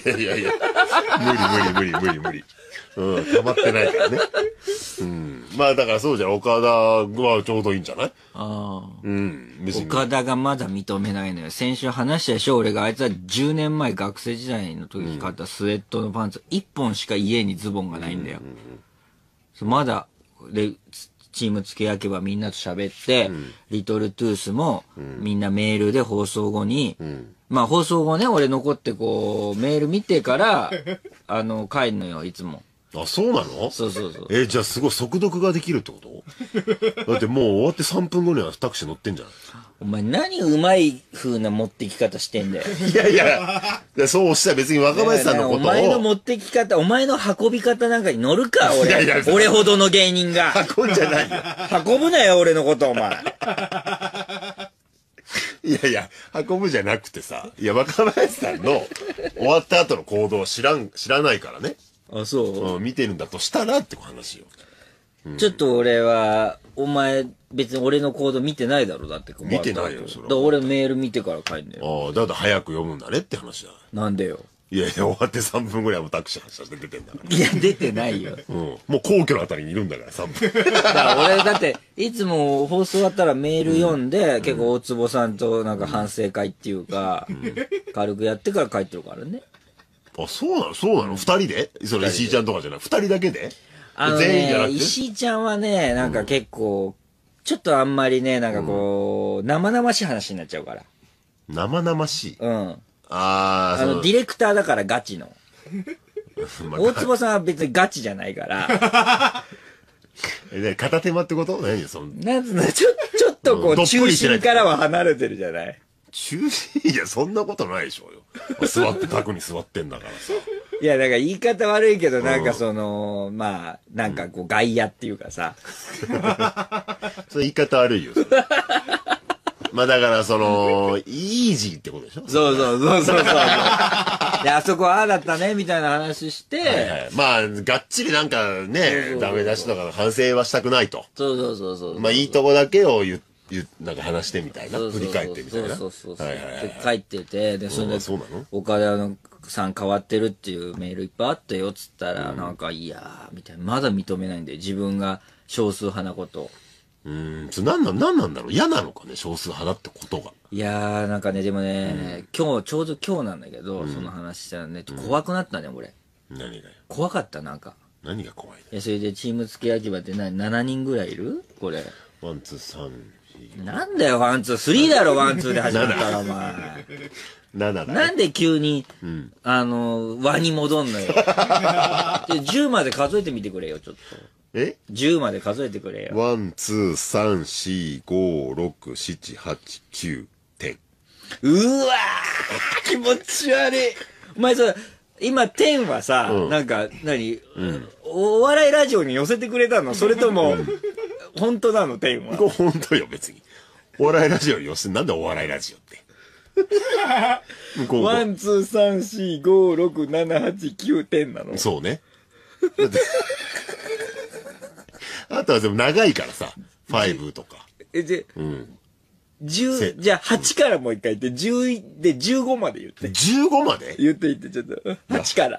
無理。溜まってないからね。まあだからそうじゃん。岡田はちょうどいいんじゃない？
岡田がまだ認めないのよ。先週話したでしょ？俺があいつは10年前学生時代の時買ったスウェットのパンツ1本しか家にズボンがないんだよ。まだ、で、チーム付け焼けばみんなと喋って、リトルトゥースもみんなメールで放送後に、まあ放送後ね、俺残ってこう、メール見てから、帰るのよ、いつも。
あ、そうなの？
そう。
じゃあすごい速読ができるってことだってもう終わって3分後にはタクシー乗ってんじゃない？
お前何うまい風な持ってき方してんだよ。
いや、そうしたら別に若林さんのことを。
お前の持ってき方、お前の運び方なんかに乗るか、俺。俺ほどの芸人が。
運んじゃないよ。
運ぶなよ、俺のこと、お前。
いや、運ぶじゃなくてさ、若林さんの終わった後の行動を知らないからね。
あ、そう？
見てるんだとしたらって話よ。
ちょっと俺は、お前、別に俺の行動見てないだろ、だって。
見てないよ、それは。
だから俺メール見てから帰んねよ。
だから早く読むんだねって話だ。
なんでよ。
いや、終わって3分ぐらいもタクシー発車して出てんだから。
いや、出てないよ。
もう皇居のあたりにいるんだから、3分。
だから俺、だって、いつも放送終わったらメール読んで、結構大坪さんとなんか反省会っていうか、軽くやってから帰ってるからね。
あ、そうなの？2人で？それ石井ちゃんとかじゃない？2人だけで？全員じゃなくて？
石井ちゃんはね、なんか結構、ちょっとあんまりね、なんかこう、生々しい話になっちゃうから。
生々しい？
ディレクターだからガチの。大坪さんは別にガチじゃないから。
片手間ってこと？何そん
なんつうの、ちょっとこう、中心からは離れてるじゃない。
中心？いや、そんなことないでしょうよ。卓に座ってんだからさ。
いや、だから言い方悪いけど、なんかまあ、なんかこう、外野っていうかさ。
それ言い方悪いよ。まあだからイージーってことでしょ？
そう。で、あそこああだったね、みたいな話して。
まあ、がっちりなんかね、ダメ出しとか反省はしたくないと。
そう。
まあいいとこだけを言っなんか話してみたいな。振り返ってみたいな。
そう。で、帰ってて、で、それで、
そうなの？
岡田さん変わってるっていうメールいっぱいあったよ、つったら、なんか、いやー、みたいな。まだ認めないんで、自分が少数派なこと。
なんなんだろう？嫌なのかね、少数派だってことが。
いやー、なんかね、でもね、ちょうど今日なんだけど、その話したらね、怖くなったね、俺。
何がよ。
怖かった、なんか。
何が怖い
それでチーム付け焼き場って7人ぐらいいるこれ。
ワン、ツー、サン、
なんだよ、ワン、ツー、スリーだろ、ワン、ツーで始まったら、お前。
7だ。
なんで急に、輪に戻んのよ。で、10まで数えてみてくれよ、ちょっと。10まで数えてくれよ。
ワン、ツー、3、4、5、6、7、8、9、10。
うわー気持ち悪い。お前さ、今、10はさ、なんか、お笑いラジオに寄せてくれたの？それとも、本当なの10は。
本当よ、別に。お笑いラジオに寄せて、なんでお笑いラジオって。
ワン、ツー、3、4、5、6、7、8、9、10なの？
そうね。あとはでも長いからさ、5とか。
じゃあ8からもう一回言って、10で15まで言って。
15まで
言ってちょっと。8から。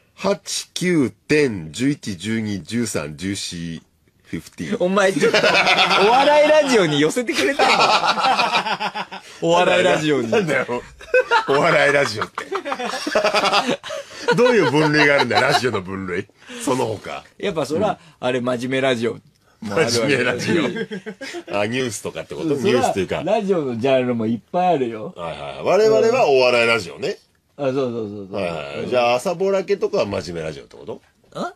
8、9、10、11、12、13、14、15。
お前ちょっと、お笑いラジオに寄せてくれたの？お笑いラジオに。
なんだよ。お笑いラジオって。どういう分類があるんだよ、ラジオの分類。その他。
やっぱそら、あれ真面目ラジオ。
真面目ラジオ。ニュースとかってこと？ニュースというか。
ラジオのジャンルもいっぱいあるよ。
我々はお笑いラジオね。
そう。
じゃあ、朝ぼらけとかは真面目ラジオってこと？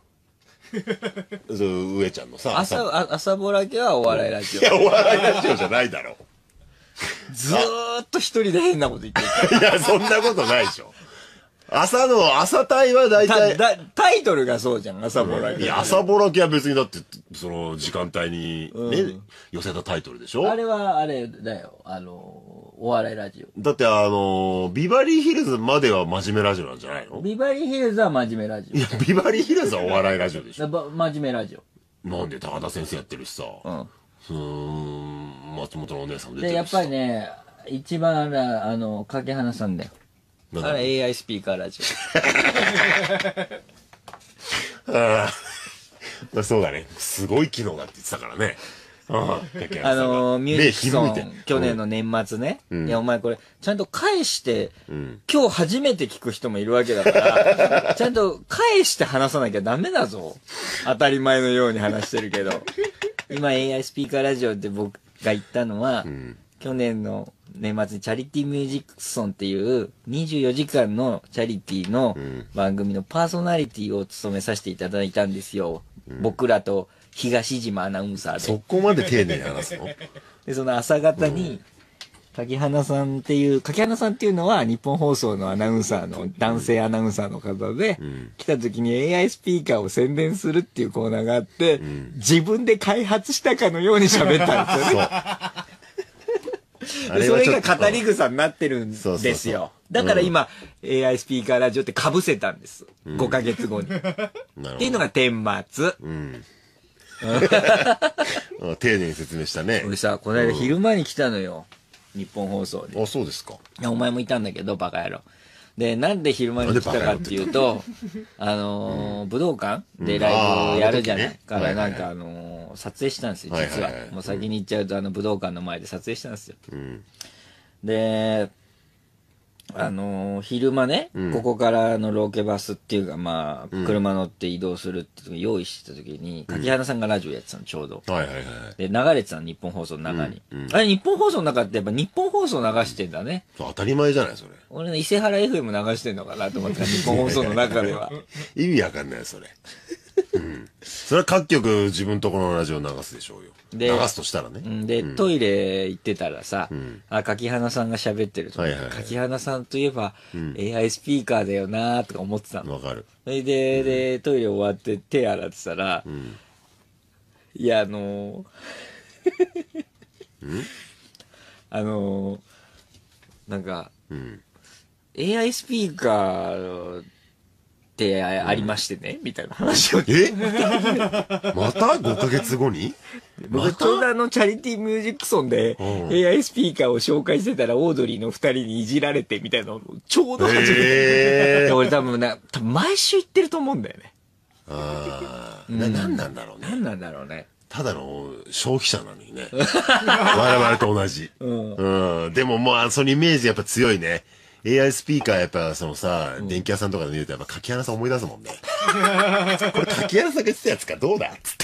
上ちゃんのさ。
朝ぼらけはお笑いラジオ。
いや、お笑いラジオじゃないだろ。
ずーっと一人で変なこと言ってる。
いや、そんなことないでしょ。朝帯は大体。
タイトルがそうじゃん、朝ぼらけ。
いや、朝ぼらけは別にだって、その時間帯にね、寄せたタイトルでしょ？
あれは、あれだよ、お笑いラジオ。
だってビバリーヒルズまでは真面目ラジオなんじゃないの？
ビバリーヒルズは真面目ラジオ。
いや、ビバリーヒルズはお笑いラジオでしょ？
真面目ラジオ。
なんで高田先生やってるしさ。松本のお姉さんも出てるしさ。
で、やっぱりね、一番掛花さんだよ。あれ AI スピーカーラジ
オ。そうだね。すごい機能だって言ってたからね。
ミュージックソン、去年の年末ね。いや、お前これ、ちゃんと返して、今日初めて聞く人もいるわけだから、ちゃんと返して話さなきゃダメだぞ。当たり前のように話してるけど。今 AI スピーカーラジオって僕が言ったのは、去年の年末にチャリティーミュージックソンっていう24時間のチャリティーの番組のパーソナリティを務めさせていただいたんですよ。僕らと東島アナウンサーで。
そこまで丁寧に話すの？
で、その朝方に、柿花さんっていうのは日本放送のアナウンサーの、男性アナウンサーの方で、来た時に AI スピーカーを宣伝するっていうコーナーがあって、自分で開発したかのように喋ったんですよね。それが語り草になってるんですよ。だから今、AI スピーカーラジオって被せたんです。5ヶ月後に。っていうのが天末。
丁寧に説明したね。
俺さ、この間昼間に来たのよ。日本放送に。
あ、そうですか。
いや、お前もいたんだけど、バカ野郎。で、なんで昼間に来たかっていうと、武道館でライブやるじゃないからなんか撮影したんですよ、実は。もう先に行っちゃうと武道館の前で撮影したんですよ。で、昼間ね、ここからのロケバスっていうか、まあ、車乗って移動するって時用意してた時に、柿花さんがラジオやってたの、ちょうど。で、流れてたの、日本放送の中に。あれ、日本放送の中ってやっぱ日本放送流してんだね。
当たり前じゃない、それ。
俺の伊勢原 FM 流してんのかなと思った日本放送の中では。
意味わかんない、それ。それは各局自分とこのラジオ流すでしょうよ。流すとしたらね。
で、トイレ行ってたらさ、柿花さんが喋ってると。柿花さんといえば、AI スピーカーだよなーとか思ってたの。
わかる。
で、トイレ終わって手洗ってたら、いや、なんか、AI スピーカーってありましてね、みたいな話を。
また ?5 ヶ月後に
僕ちょうどチャリティーミュージックソンで AI スピーカーを紹介してたらオードリーの2人にいじられてみたいなのをちょうど初めて。俺多分毎週言ってると思うんだよね。
何なんだろうね。
何なんだろうね。
ただの消費者なのにね。我々と同じ。でももうそのイメージやっぱ強いね。AI スピーカーやっぱそのさ、電気屋さんとかで見るとやっぱ柿原さん思い出すもんね。これ柿原さんが言ってたやつかどうだっつって。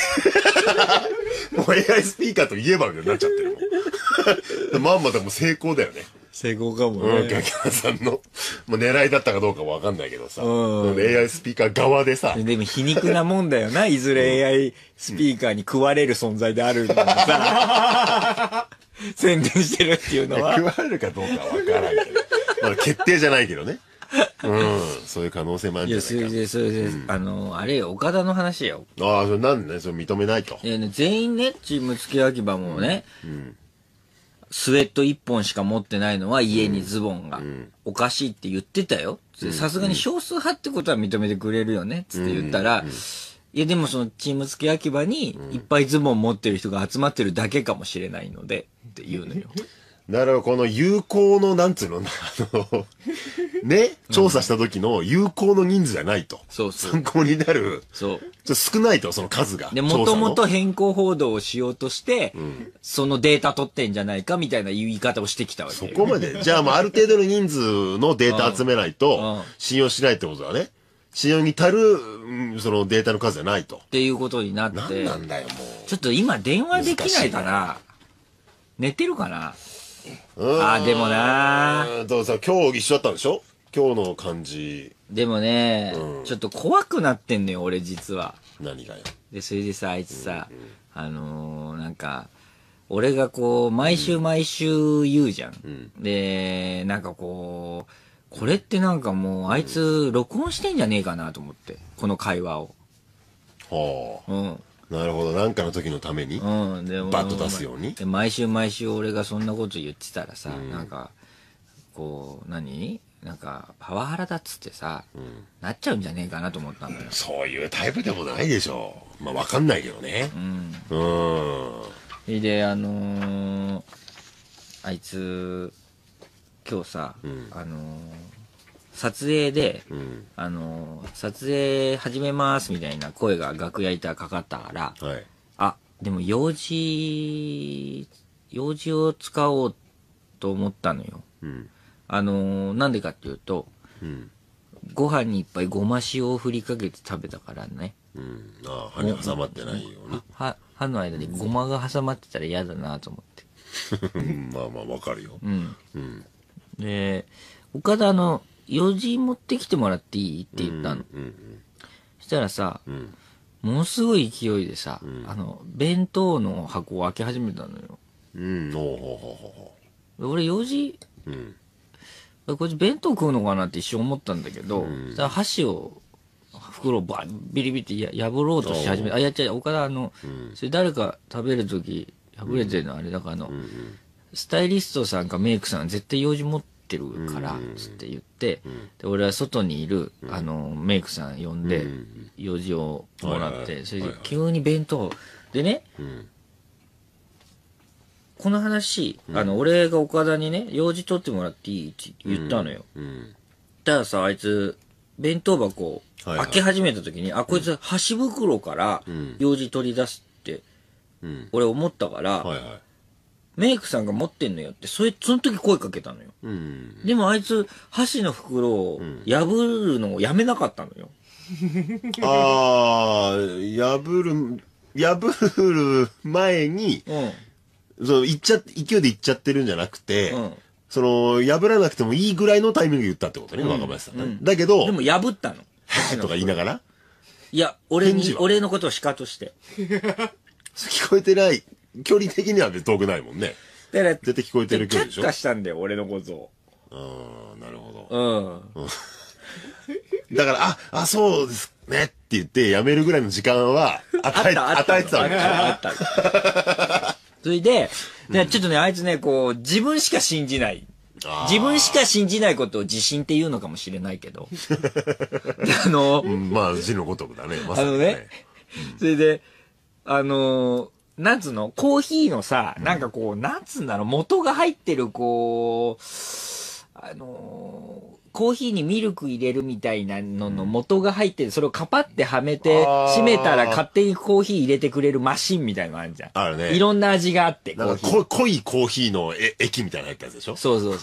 もう AI スピーカーといえばみたいになっちゃってるもん。まんまでも成功だよね。
成功かもね。
柿原さんの、もう狙いだったかどうかわかんないけどさ。AI スピーカー側でさ。
でも皮肉なもんだよな。いずれ AI スピーカーに食われる存在であるのにさ。宣伝してるっていうのは。
食われるかどうかはわからんけど。まだ決定じゃないけどね。そういう可能性もあるんじゃないか。
いや、それで、あれよ、岡田の話よ。
ああ、それなんでね、それ認めないと。
いやね、全員ね、チーム付け焼き場もね、スウェット1本しか持ってないのは家にズボンがおかしいって言ってたよ。さすがに少数派ってことは認めてくれるよね、つって言ったら、いやでもそのチーム付け焼き場にいっぱいズボン持ってる人が集まってるだけかもしれないので、って言うのよ。
なるほど、この有効の、なんつうの、ね、調査した時の有効の人数じゃないと。
そうそう。
参考になる。
そう。
ちょっと少ないと、その数が。
で、もともと変更報道をしようとして、そのデータ取ってんじゃないかみたいな言い方をしてきたわけ。
そこまで。じゃあ、もうある程度の人数のデータ集めないと、信用しないってことだね。信用に足る、そのデータの数じゃないと。
っていうことになって。
何なんだよ、もう。
ちょっと今電話できないかな。寝てるかな。でもな
今日一緒だったんでしょ今日の感じ。
でもね、ちょっと怖くなってんのよ、俺実は。
何がよ。
で、それでさ、あいつさ、なんか、俺がこう、毎週言うじゃん。で、なんかこれってなんかもう、あいつ録音してんじゃねえかなと思って、この会話を。
はあ。なるほど。なんかの時のために、でもバッと出すように。
で、毎週俺がそんなこと言ってたらさ、なんか、なんか、パワハラだっつってさ、なっちゃうんじゃねえかなと思ったんだよ。
そういうタイプでもないでしょ。まあ、わかんないけどね。
で、あいつ、今日さ、撮影で、撮影始めますみたいな声が楽屋いたらかかったから、でも用事を使おうと思ったのよ。なんでかっていうと、ご飯にいっぱいごま塩を振りかけて食べたからね。
歯に挟まってないように。
歯の間にごまが挟まってたら嫌だなと思って。
まあまあわかるよ。
で、岡田用事持ってきてもらっていいって言ったの。そしたらさ、ものすごい勢いでさ、弁当の箱を開け始めたのよ。俺用事、こいつ弁当食うのかなって一瞬思ったんだけど、箸を、袋をビリビリって破ろうとし始めて、やっちゃう、岡田それ誰か食べるとき破れてるのあれだからスタイリストさんかメイクさん絶対用事持ってるから、つって言って、で、俺は外にいる、メイクさん呼んで、用事をもらって、それで急に弁当、でね、この話、俺が岡田にね、用事取ってもらっていいって言ったのよ。だからさ、あいつ、弁当箱を開け始めた時に、こいつ箸袋から用事取り出すって、俺思ったから、メイクさんが持ってんのよって、その時声かけたのよ。でもあいつ、箸の袋を破るのをやめなかったのよ。
破る前に、勢いで言っちゃってるんじゃなくて、破らなくてもいいぐらいのタイミングで言ったってことね、若林さん。だけど、
でも破ったの。
とか言いながら、
いや、俺のことをシカとして。
聞こえてない。距離的には遠くないもんね。
だから、
絶対聞こえてる距離でしょ。
却下したんだよ、俺のことを。
なるほど。だから、そうですねって言ってやめるぐらいの時間は与えてたわけでしょ。あった。
それで、ちょっとね、あいつね、自分しか信じない自分しか信じないことを自信って言うのかもしれないけど。
まあ、字のごとくだね。まさにね。
それで、なんつうのコーヒーのさ、なんかこう、なんつうんだろう、元が入ってる、こう、コーヒーにミルク入れるみたいなのの元が入ってる、それをカパってはめて、閉めたら勝手にコーヒー入れてくれるマシンみたいなのあるじゃん。
あるね。
いろんな味があって、
なんか濃いコーヒーの液みたいなやつでしょ？
そうそうそう。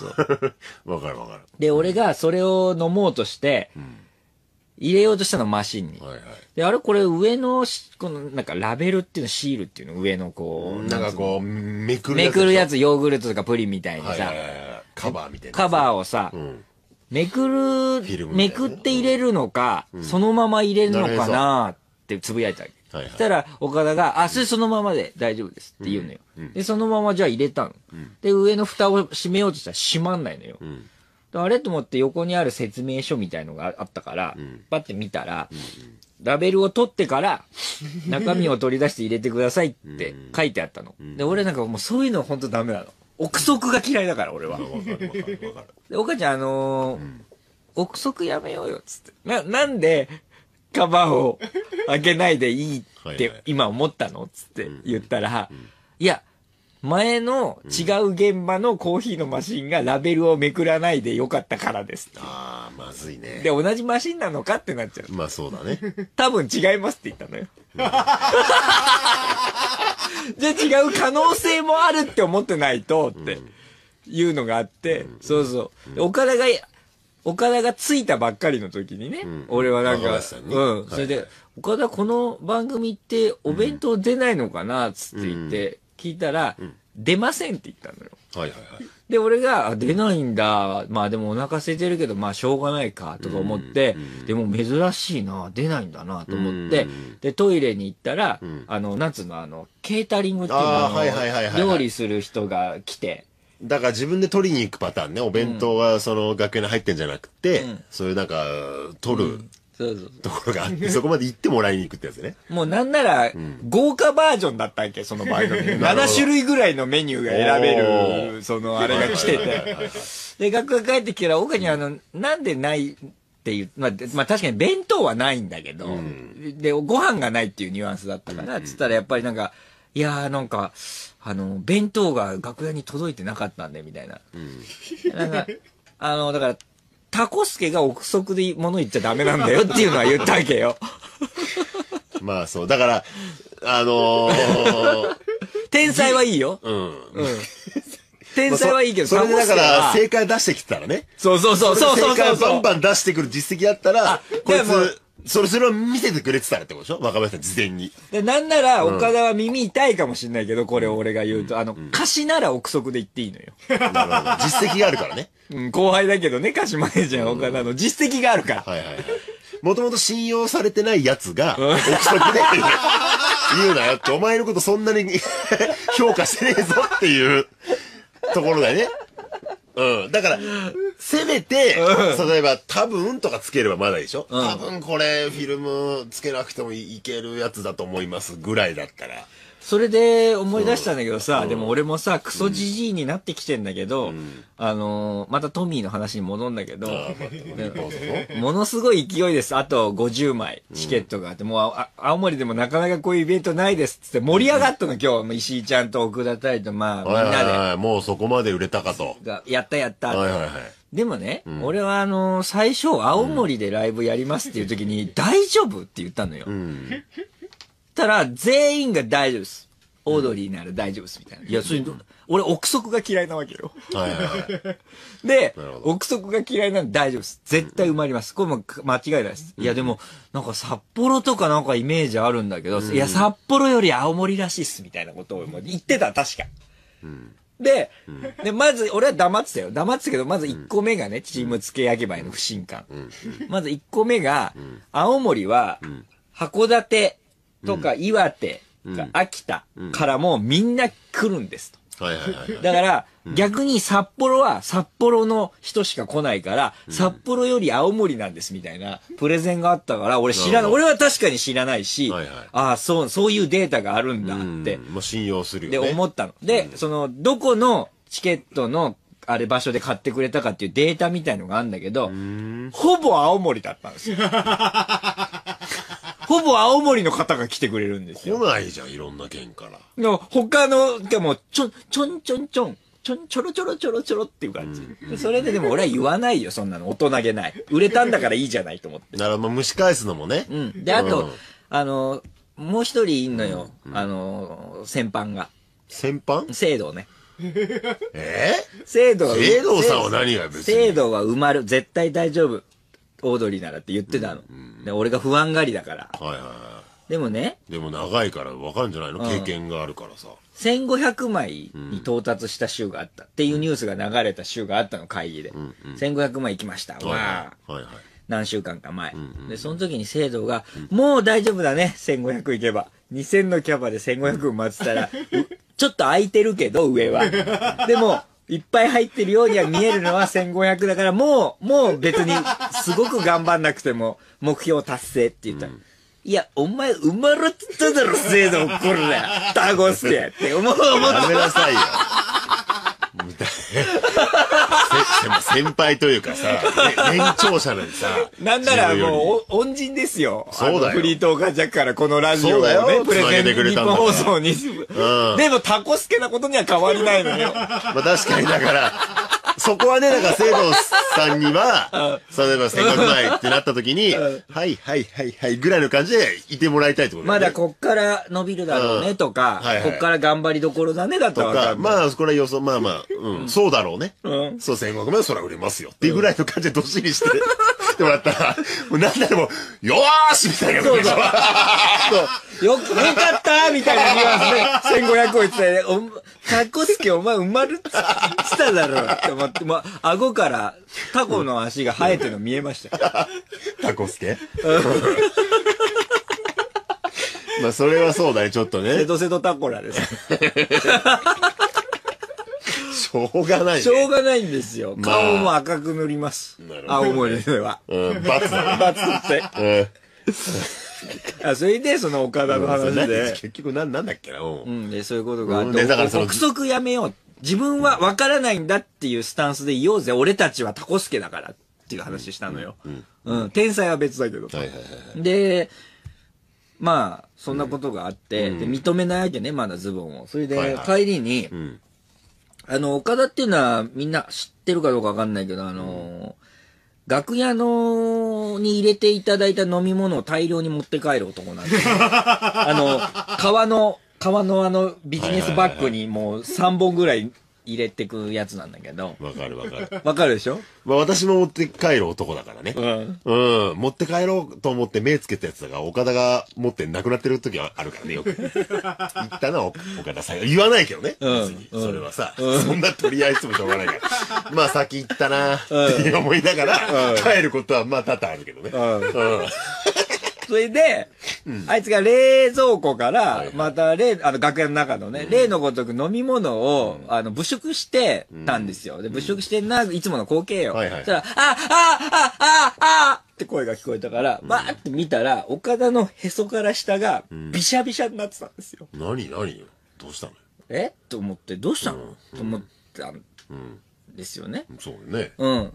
わかるわかる。
で、俺がそれを飲もうとして、入れようとしたのマシンに。で、あれこれ上の、このなんかラベルっていうの、シールっていうの、上のこう、
なんかこう、めく
るやつ、ヨーグルトとかプリンみたいにさ、
カバーみたいな。
カバーをさ、めくって入れるのか、そのまま入れるのかなってつぶやいたわけ。そしたら、岡田が、それそのままで大丈夫ですって言うのよ。で、そのままじゃあ入れたの。で、上の蓋を閉めようとしたら閉まんないのよ。あれと思って横にある説明書みたいのがあったから、パッて見たら、ラベルを取ってから中身を取り出して入れてくださいって書いてあったの。で、俺なんかもうそういうのほんとダメなの。憶測が嫌いだから俺は。で、岡ちゃん憶測やめようよっつって。なんでカバーを開けないでいいって今思ったのっつって言ったら、いや、前の違う現場のコーヒーのマシンがラベルをめくらないでよかったからです。
ああ、まずいね。
で、同じマシンなのかってなっちゃう。
まあそうだね。
多分違いますって言ったのよ。じゃあ違う可能性もあるって思ってないとっていうのがあって、そうそう。岡田が着いたばっかりの時にね、俺はなんか、それで、岡田この番組ってお弁当出ないのかなっつって言って、聞いたら、出ませんって言ったのよ。で、俺が、出ないんだ。まあでもお腹空いてるけど、まあしょうがないか、とか思って、でも珍しいな、出ないんだな、と思って、で、トイレに行ったら、なんつうの、ケータリングっていうの料理する人が来て、
だから自分で取りに行くパターンね。お弁当はその楽屋に入ってんじゃなくて、そういうなんか、取る。ところがあって、そこまで行ってもらいに行くってやつね。
もうなんなら、豪華バージョンだったっけ、その番組。7種類ぐらいのメニューが選べる、あれが来てて。で、楽屋帰ってきたら、岡になんでないっていう、まあ確かに弁当はないんだけど、で、ご飯がないっていうニュアンスだったから、つったらやっぱりなんか、いやーなんか、弁当が楽屋に届いてなかったんで、みたいな。なんか、だから、タコスケが憶測で物言っちゃダメなんだよっていうのは言ったわけよ。
まあそう。だから、
天才はいいよ。天才はいいけど、
それでだから正解出してきたらね。
そう。
正解バンバン出してくる実績あったら、こいつ、それを見せてくれてたらってことでしょ、若林さん事前に。
で、なんなら岡田は耳痛いかもしれないけど、これを俺が言うと、歌詞なら憶測で言っていいのよ。
なるほど。実績があるからね。
後輩だけどね、歌詞マネージャー岡田の実績があるから。
もともと信用されてないやつが、憶測で言うなよって、お前のことそんなに評価してねえぞっていうところだよね。だから、せめて、例えば、多分とかつければまだいいでしょ、多分これ、フィルムつけなくてもいけるやつだと思いますぐらいだったら。
それで思い出したんだけどさ、でも俺もさ、クソじじいになってきてんだけど、またトミーの話に戻るんだけど、ものすごい勢いです。あと50枚チケットがあって、もう青森でもなかなかこういうイベントないですっつって盛り上がったの今日、石井ちゃんと奥田隊とまあみんなで。
もうそこまで売れたかと。
やった。でもね、俺は最初青森でライブやりますっていう時に、大丈夫って言ったのよ。たら、全員が大丈夫です。オードリーなら大丈夫です、みたいな。いや、それ、俺、憶測が嫌いなわけよ。で、憶測が嫌いなの大丈夫です。絶対埋まります。これも間違いないです。いや、でも、なんか札幌とかなんかイメージあるんだけど、いや、札幌より青森らしいっす、みたいなことを言ってた、確か。で、まず、俺は黙ってたよ。黙ってたけど、まず1個目がね、チーム付け焼けばいの不信感。まず1個目が、青森は、函館、とか岩手か秋田からもみんな来るんですと。だから逆に札幌は札幌の人しか来ないから札幌より青森なんですみたいなプレゼンがあったから俺は確かに知らないし、ああそういうデータがあるんだって。
信用するよね。
で思ったの。で、どこのチケットのあれ場所で買ってくれたかっていうデータみたいのがあるんだけど、ほぼ青森だったんですよ。ほぼ青森の方が来てくれるんですよ。
来ないじゃん、いろんな県から。
でも他の、でも、ちょんちょろちょろちょろちょろっていう感じ。それででも俺は言わないよ、そんなの。大人げない。売れたんだからいいじゃないと思って。
なるほど、蒸し返すのもね。
うん。で、あと、もう一人いんのよ。先般が。
先般？
聖堂ね。
聖堂さんは何が別に？
聖堂は埋まる。絶対大丈夫。オードリーならって言ってたの。で、俺が不安がりだから。
はいはいはい。
でもね。
でも長いから分かるんじゃないの？経験があるからさ。
1500枚に到達した週があったっていうニュースが流れた週があったの、会議で。1500枚行きました。わー。何週間か前。で、その時に聖堂が、もう大丈夫だね、1500行けば。2000のキャパで1500待ってたら、ちょっと空いてるけど、上は。でも、いっぱい入ってるようには見えるのは1500だから、もう別にすごく頑張んなくても目標達成って言ったら、いや、お前生まれてただろ、制度怒るなよ。タゴスケって思って。
やめなさいよ。先輩というかさ、年長者なんでさ。
なんならもう、恩人ですよ。
そうだよ。
フリートーカージャックからこのラジオをね、プレゼン日本放送に。でもタコスケなことには変わりないのよ。
まあ確かにだから、そこはね、だから、聖堂さんには、例えば1500枚ってなった時に、はいぐらいの感じでいてもらいたいってことだ
ね。まだこっから伸びるだろうねとか、こっから頑張りどころだねだったら
まあ、これは予想、まあ、そうだろうね。そう、1500枚はそら売れますよ。っていうぐらいの感じでどっしりしてってもらったら、もうなんだろもう、よーしみたいな。そうそう。
よかったみたいなニュアンスで、1500を言って、タコスケお前埋まるって言っただろって思って、顎からタコの足が生えてるの見えましたよ。
タコスケまあ、それはそうだね、ちょっとね。
セトセトタコラです。
しょうがないね。
しょうがないんですよ。顔も赤く塗ります。青森では。
罰だね。
罰って。それで、その岡田の話で。
結局なんだっけな。
で、そういうことがあって、憶測やめよう。自分は分からないんだっていうスタンスでいようぜ。俺たちはタコスケだからっていう話したのよ。天才は別だけど。で、まあ、そんなことがあって、で、認めないわけね、まだズボンを。それで、帰りに、岡田っていうのはみんな知ってるかどうかわかんないけど、楽屋に入れていただいた飲み物を大量に持って帰る男なんですよ。革のビジネスバッグにもう3本ぐらい入れてくやつなんだけど。
わかる。
わかるでしょ？
まあ私も持って帰る男だからね。持って帰ろうと思って目つけたやつだが、岡田が持ってなくなってる時はあるからね、よく。言ったな、岡田さん。言わないけどね。別に。それはさ、そんな取り合いしてもしょうがないから。まあ先行ったな、って思いながら、帰ることはまあ多々あるけどね。
それで、あいつが冷蔵庫から、また楽屋の中のね、例のごとく飲み物を、物色してたんですよ。で、物色してんな、いつもの光景よ。そしたら、って声が聞こえたから、バーって見たら、岡田のへそから下が、びしゃびしゃになってたんですよ。
何どうしたの？
と思って、どうしたのと思ったんですよね。
そうね。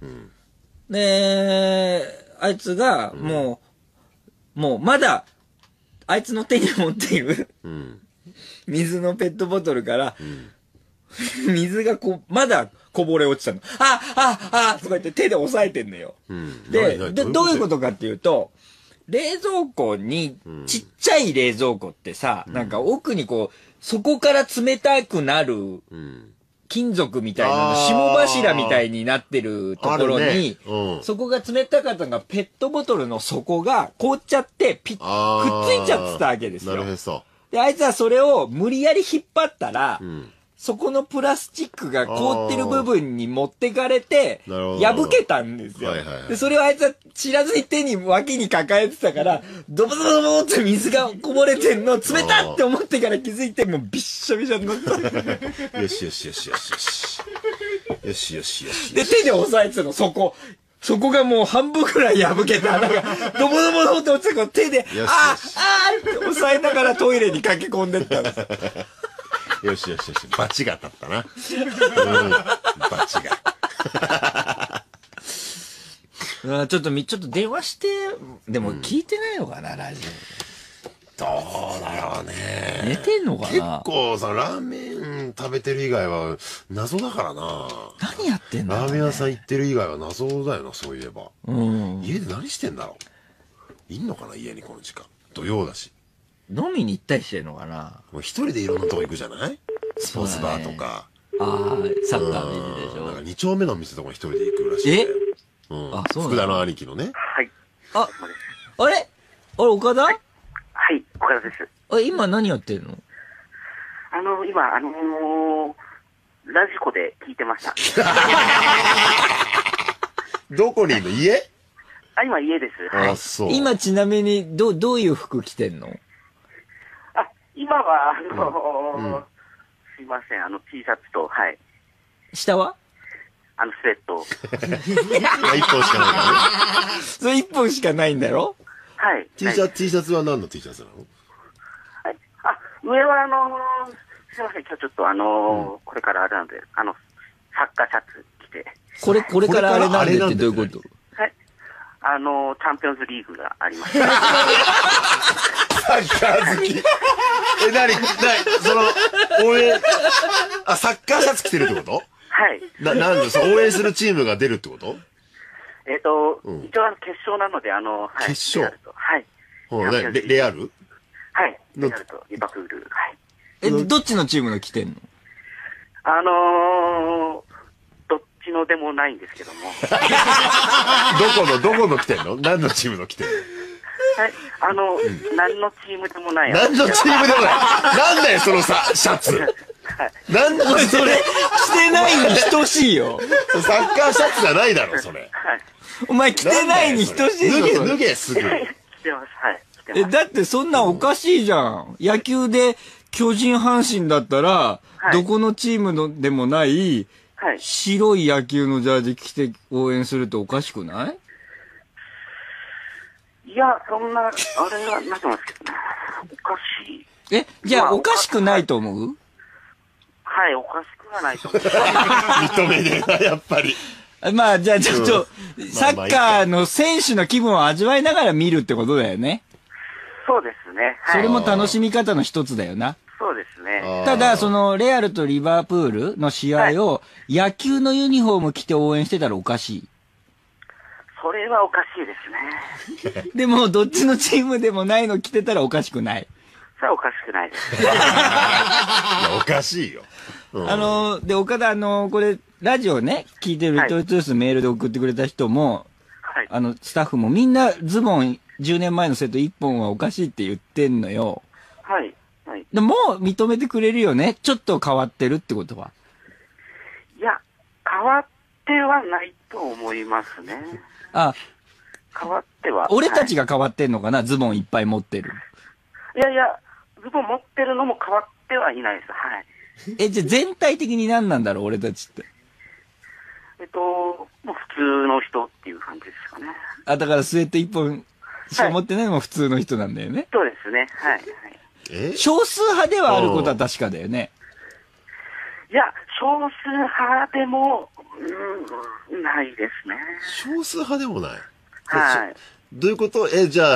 で、あいつが、もうまだ、あいつの手に持っている、水のペットボトルから、水がまだこぼれ落ちたの。とか言って手で押さえてんのよ。で、どういうことかっていうと、冷蔵庫に、ちっちゃい冷蔵庫ってさ、なんか奥にそこから冷たくなる、金属みたいなの、霜柱みたいになってるところに、そこが冷たかったのがペットボトルの底が凍っちゃってくっついちゃってたわけですよ。
なるほど。
で、あいつはそれを無理やり引っ張ったら、そこのプラスチックが凍ってる部分に持ってかれて、破けたんですよ。で、それをあいつは知らずに手に脇に抱えてたから、ドボドボドボって水がこぼれてんの、冷たって思ってから気づいて、もうびっしょびしょになった。
よし。
で、手で押さえてたの、そこがもう半分くらい破けた。なんか、ドボドボドボって落ちて手で、って押さえながらトイレに駆け込んでったんです。
よし。バチが当たったな。 バチが。
ちょっと電話して、でも聞いてないのかな、ラジ
オ。どうだろうね。
寝てんのかな。
結構さ、ラーメン食べてる以外は謎だからな。
何やってんの、
ラーメン屋さん行ってる以外は謎だよな、そういえば。家で何してんだろう。いんのかな、家にこの時間。土曜だし。
飲みに行ったりしてんのかな。
もう一人でいろんなとこ行くじゃない？スポーツバーとか。
ああ、サッカー見るでしょ。
なんか2丁目の店とか一人で行くらしい。
え？
あ、そう福田の兄貴のね。
はい。
あれ岡田？
はい、岡田です。
今何やってんの？
今、ラジコで聞いてました。
どこにいるの？家？
今家です。
あ、そう。
今ちなみに、どういう服着てんの？
今は、すいません、T シャツと、はい。
下は？
スウェット。
一本しかないからね。
それ一本しかないんだろ？
はい。
T シャツは何の T シャツなの？
はい。上はすいません、今日ちょっとこれからあれなんで、サッカーシャツ着て。
これからあれなんでってどういうこと？
はい。チャンピオンズリーグがあります。サ
ッカー好き。応援、サッカーシャツ着てるってこと？
はい。
なんで、応援するチームが出るってこと？
一応決勝なので、
決勝？
はい。
レアル？
はい。レアルとリバプール。はい。
どっちのチームの着てんの？
どっちのでもないんですけども。
どこの着てんの？何のチームの着てんの？
はい。何のチームでもない。
何のチームでもない。なんだよ、そのシャツ。なんだ
それ、着てないに等しいよ。
サッカーシャツじゃないだろ、それ。
お前着てないに等しいぞ。
脱げ、すぐ。
着てます。はい。
だってそんなんおかしいじゃん。野球で巨人阪神だったら、どこのチームのでもない、白い野球のジャージ着て応援するとおかしくない？
いや、そんな、あれはなってますけどね。おかしい。
じゃあおかしくないと思う？
はい、おかしくはないと思う。
認めねえな、やっぱり。
まあ、じゃあちょっと、サッカーの選手の気分を味わいながら見るってことだよね。
そうですね。
それも楽しみ方の一つだよな。
そうですね。
ただ、レアルとリバプールの試合を野球のユニフォーム着て応援してたらおかしい。
それはおかしいですね。
でも、どっちのチームでもないの着てたらおかしくない。
それはおかしくないです。
いや、おかしいよ。
で、岡田、これ、ラジオね、聞いてるリトルトゥースメールで送ってくれた人も、スタッフもみんなズボン10年前のセット1本はおかしいって言ってんのよ。
はい。
でもう認めてくれるよね。ちょっと変わってるってことは。
いや、変わってはないと思いますね。変わっては。
俺たちが変わってんのかな、ズボンいっぱい持ってる。
いや、ズボン持ってるのも変わってはいないです。はい。
じゃあ全体的に何なんだろう、俺たちって。
もう普通の人っていう感じですかね。
だからスウェット1本しか持ってないのも普通の人なんだよね。
そうですね。はい。
少数派ではあることは確かだよね。
いや、少数派でも、ないですね。
少数派でもない。
はい。
どういうこと？じゃあ、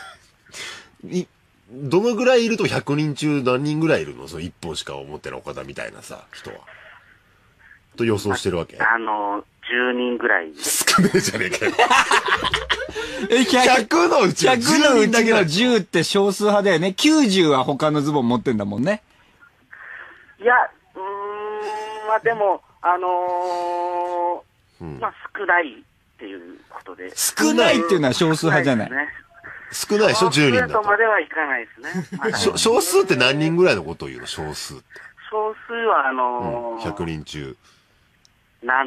どのぐらいいると100人中何人ぐらいいるの？その1本しか持ってない岡田みたいなさ、人は。と予想してるわけ？10
人ぐらい。
少ねえじゃねえかよ。
100のうちの10って少数派だよね。90は他のズボン持ってんだもんね。
いや、まあでも、まあ少ないっていうことで。
少ないっていうのは少数派じゃない。
少ないでしょ、10人だと。
少数まではいかないですね。
少数って何人ぐらいのことを言うの？少数って。
少数は
100人中。
7。
3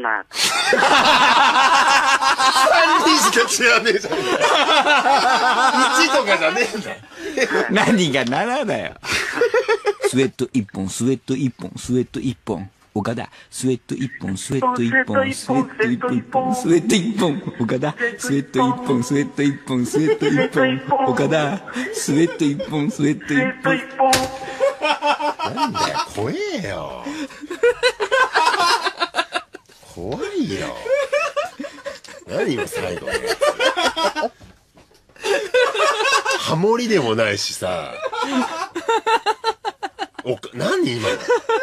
人しか知らねえじゃん。1とかじゃねえんだ。
何が7だよ。スウェット1本、スウェット1本、スウェット1本。岡田、スウェット1本、スウェット1本、スウェット1本、スウェット1本、岡田、スウェット1本、スウェット1本、スウェット1本、岡田、スウェット1本、スウェット1本。
なんだよ、怖えよ。 怖いよ。何今最後のやつ。ハモリでもないしさ。何今の。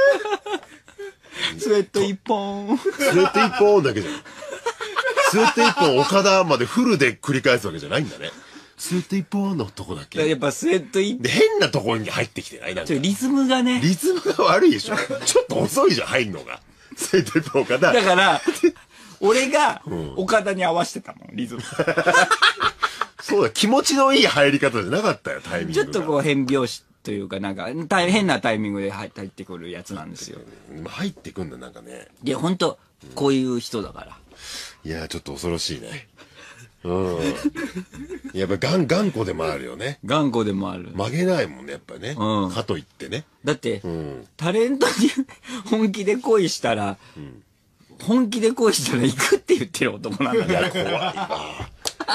スウェット一本。
スウェット一本だけじゃん。スウェット一本岡田までフルで繰り返すわけじゃないんだね。スウェット一本のとこだけ。
やっぱスウェット一本。
で、変なところに入ってきてないなんか。
リズムがね。
リズムが悪いでしょ。ちょっと遅いじゃん、入んのが。スウェット一本岡田。
だから、俺が岡田に合わせてたもん、リズム。
そうだ、気持ちのいい入り方じゃなかったよ、タイミングが。
ちょっとこう変拍子というか、なんか、変なタイミングで入ってくるやつなんですよ。
入ってくんだ、なんかね。
いや、ほんと、こういう人だから。
いや、ちょっと恐ろしいね。うん。やっぱ頑固でもあるよね。
頑固でもある。
曲げないもんね、やっぱね。
うん。
かといってね。
だって、タレントに本気で恋したら、本気で恋したら行くって言ってる男なんだから。
いや、怖いわ。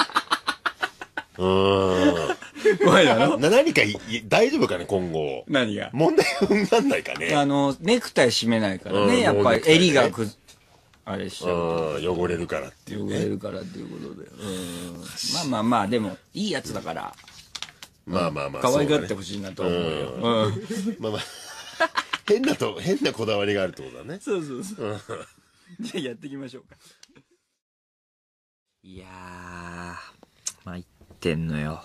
怖いだろ？
何か大丈夫かね、今後。
何が？
問題になんないかね。
ネクタイ締めないからね、やっぱり襟があれしちゃう。
汚れるからっていうね。
汚れるからっていうことで。まあまあまあ、でも、いいやつだから。
まあまあまあ。
可愛がってほしいなと思うよ。
まあまあ。変なこだわりがあるってことだね。
そうそうそう。じゃあやっていきましょうか。いやー、参ってんのよ。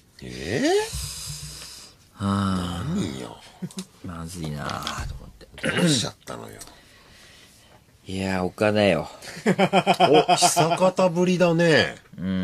何よ。
まずいなーと思って。
どうしちゃったのよ。
いやー、岡田よ。
お、久方ぶりだね。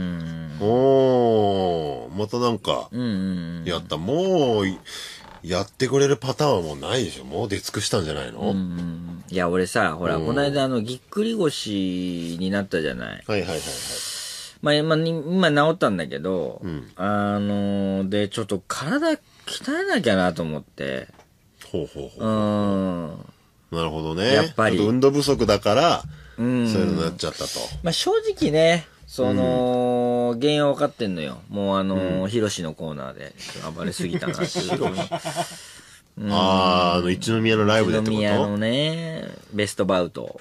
おー、またなんか、やった。もう、やってくれるパターンはもうないでしょ。もう出尽くしたんじゃないの？
いや、俺さ、ほら、この間ぎっくり腰になったじゃない。
はいはいはいはい。
まあ、今治ったんだけど、で、ちょっと体鍛えなきゃなと思って。
ほう。なるほどね。
やっぱり。
運動不足だから、そういうのになっちゃったと。
まあ、正直ね、原因は分かってんのよ。もうヒロシのコーナーで暴れすぎたなっていう。
一宮のライブでってこと？
一宮のね、ベストバウト。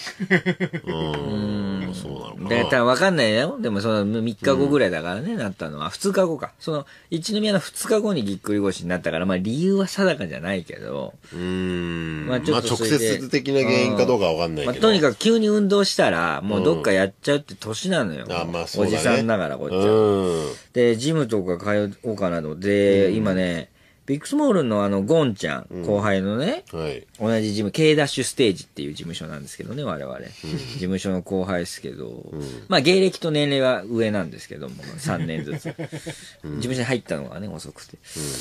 そうなのかな。
だから分かんないよ。でも3日後ぐらいだからね、なったのは。2日後か。一宮の2日後にぎっくり腰になったから、まあ理由は定かじゃないけど。
まあ直接的な原因かどうかは分かんないけど。
とにかく急に運動したら、もうどっかやっちゃうって年なのよ。おじさんだから、こっちは。で、ジムとか通おうかなと。で、今ね、ビッグスモールのゴンちゃん、後輩のね、同じジム、K ダッシュステージっていう事務所なんですけどね、我々。事務所の後輩ですけど、まあ芸歴と年齢は上なんですけども、3年ずつ。事務所に入ったのがね、遅くて。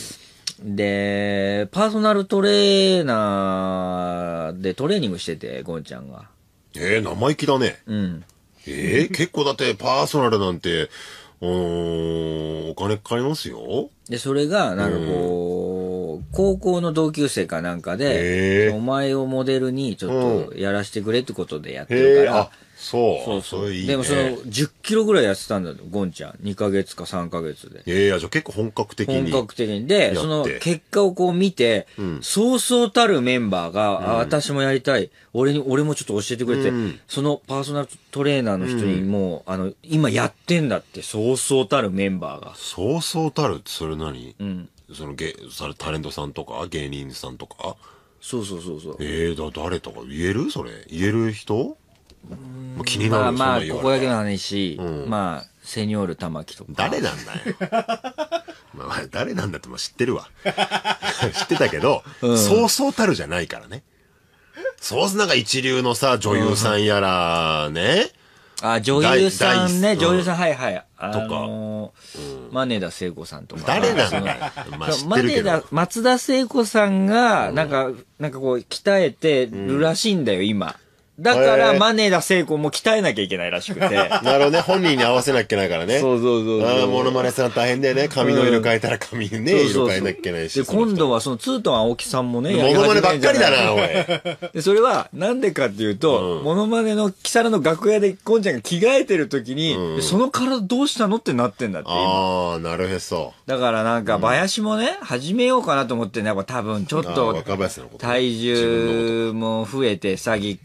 で、パーソナルトレーナーでトレーニングしてて、ゴンちゃんが。
生意気だね。結構だってパーソナルなんて、お金かかりますよ。
で、それが、なんか高校の同級生かなんかで、お前をモデルにちょっとやらせてくれってことでやってるから。そう。でも10キロぐらいやってたんだよ、ゴンちゃん。2ヶ月か3ヶ月で。
じゃあ結構本格的に。
で、その結果をこう見て、そうそうたるメンバーが、私もやりたい。俺もちょっと教えてくれて、そのパーソナルトレーナーの人にもう、今やってんだって、そうそうたるメンバーが。
そうそうたるってそれ何？タレントさんとか芸人さんとか？
そう。
誰とか言える？それ。言える人？気になる。
まあ、ここだけの話、まあ、セニョール玉木とか。
誰なんだよ。まあ、誰なんだって知ってるわ。知ってたけど、そうそうたるじゃないからね。なんか一流のさ、女優さんやら、ね。
女優さんね、女優さん、はい。とか。マネダ聖子さんとか。
誰なんだよ。
松田聖子さんが、なんかこう、鍛えてるらしいんだよ、今。だから、マネダ聖子も鍛えなきゃいけないらしくて。
なるほどね。本人に合わせなきゃいけないからね。
そう。
モノマネさん大変だよね。髪の色変えたら髪ね、色変えなきゃいけないし。
で、今度はツートン青木さんもね、
モノマネばっかりだな、おい。
で、それは、なんでかっていうと、モノマネの、キサラの楽屋でゴンちゃんが着替えてる時に、その体どうしたのってなってんだって。
なるへそ。
だからなんか、林もね、始めようかなと思ってね、多分ちょっと、体重も増えてさ、ぎっくり腰に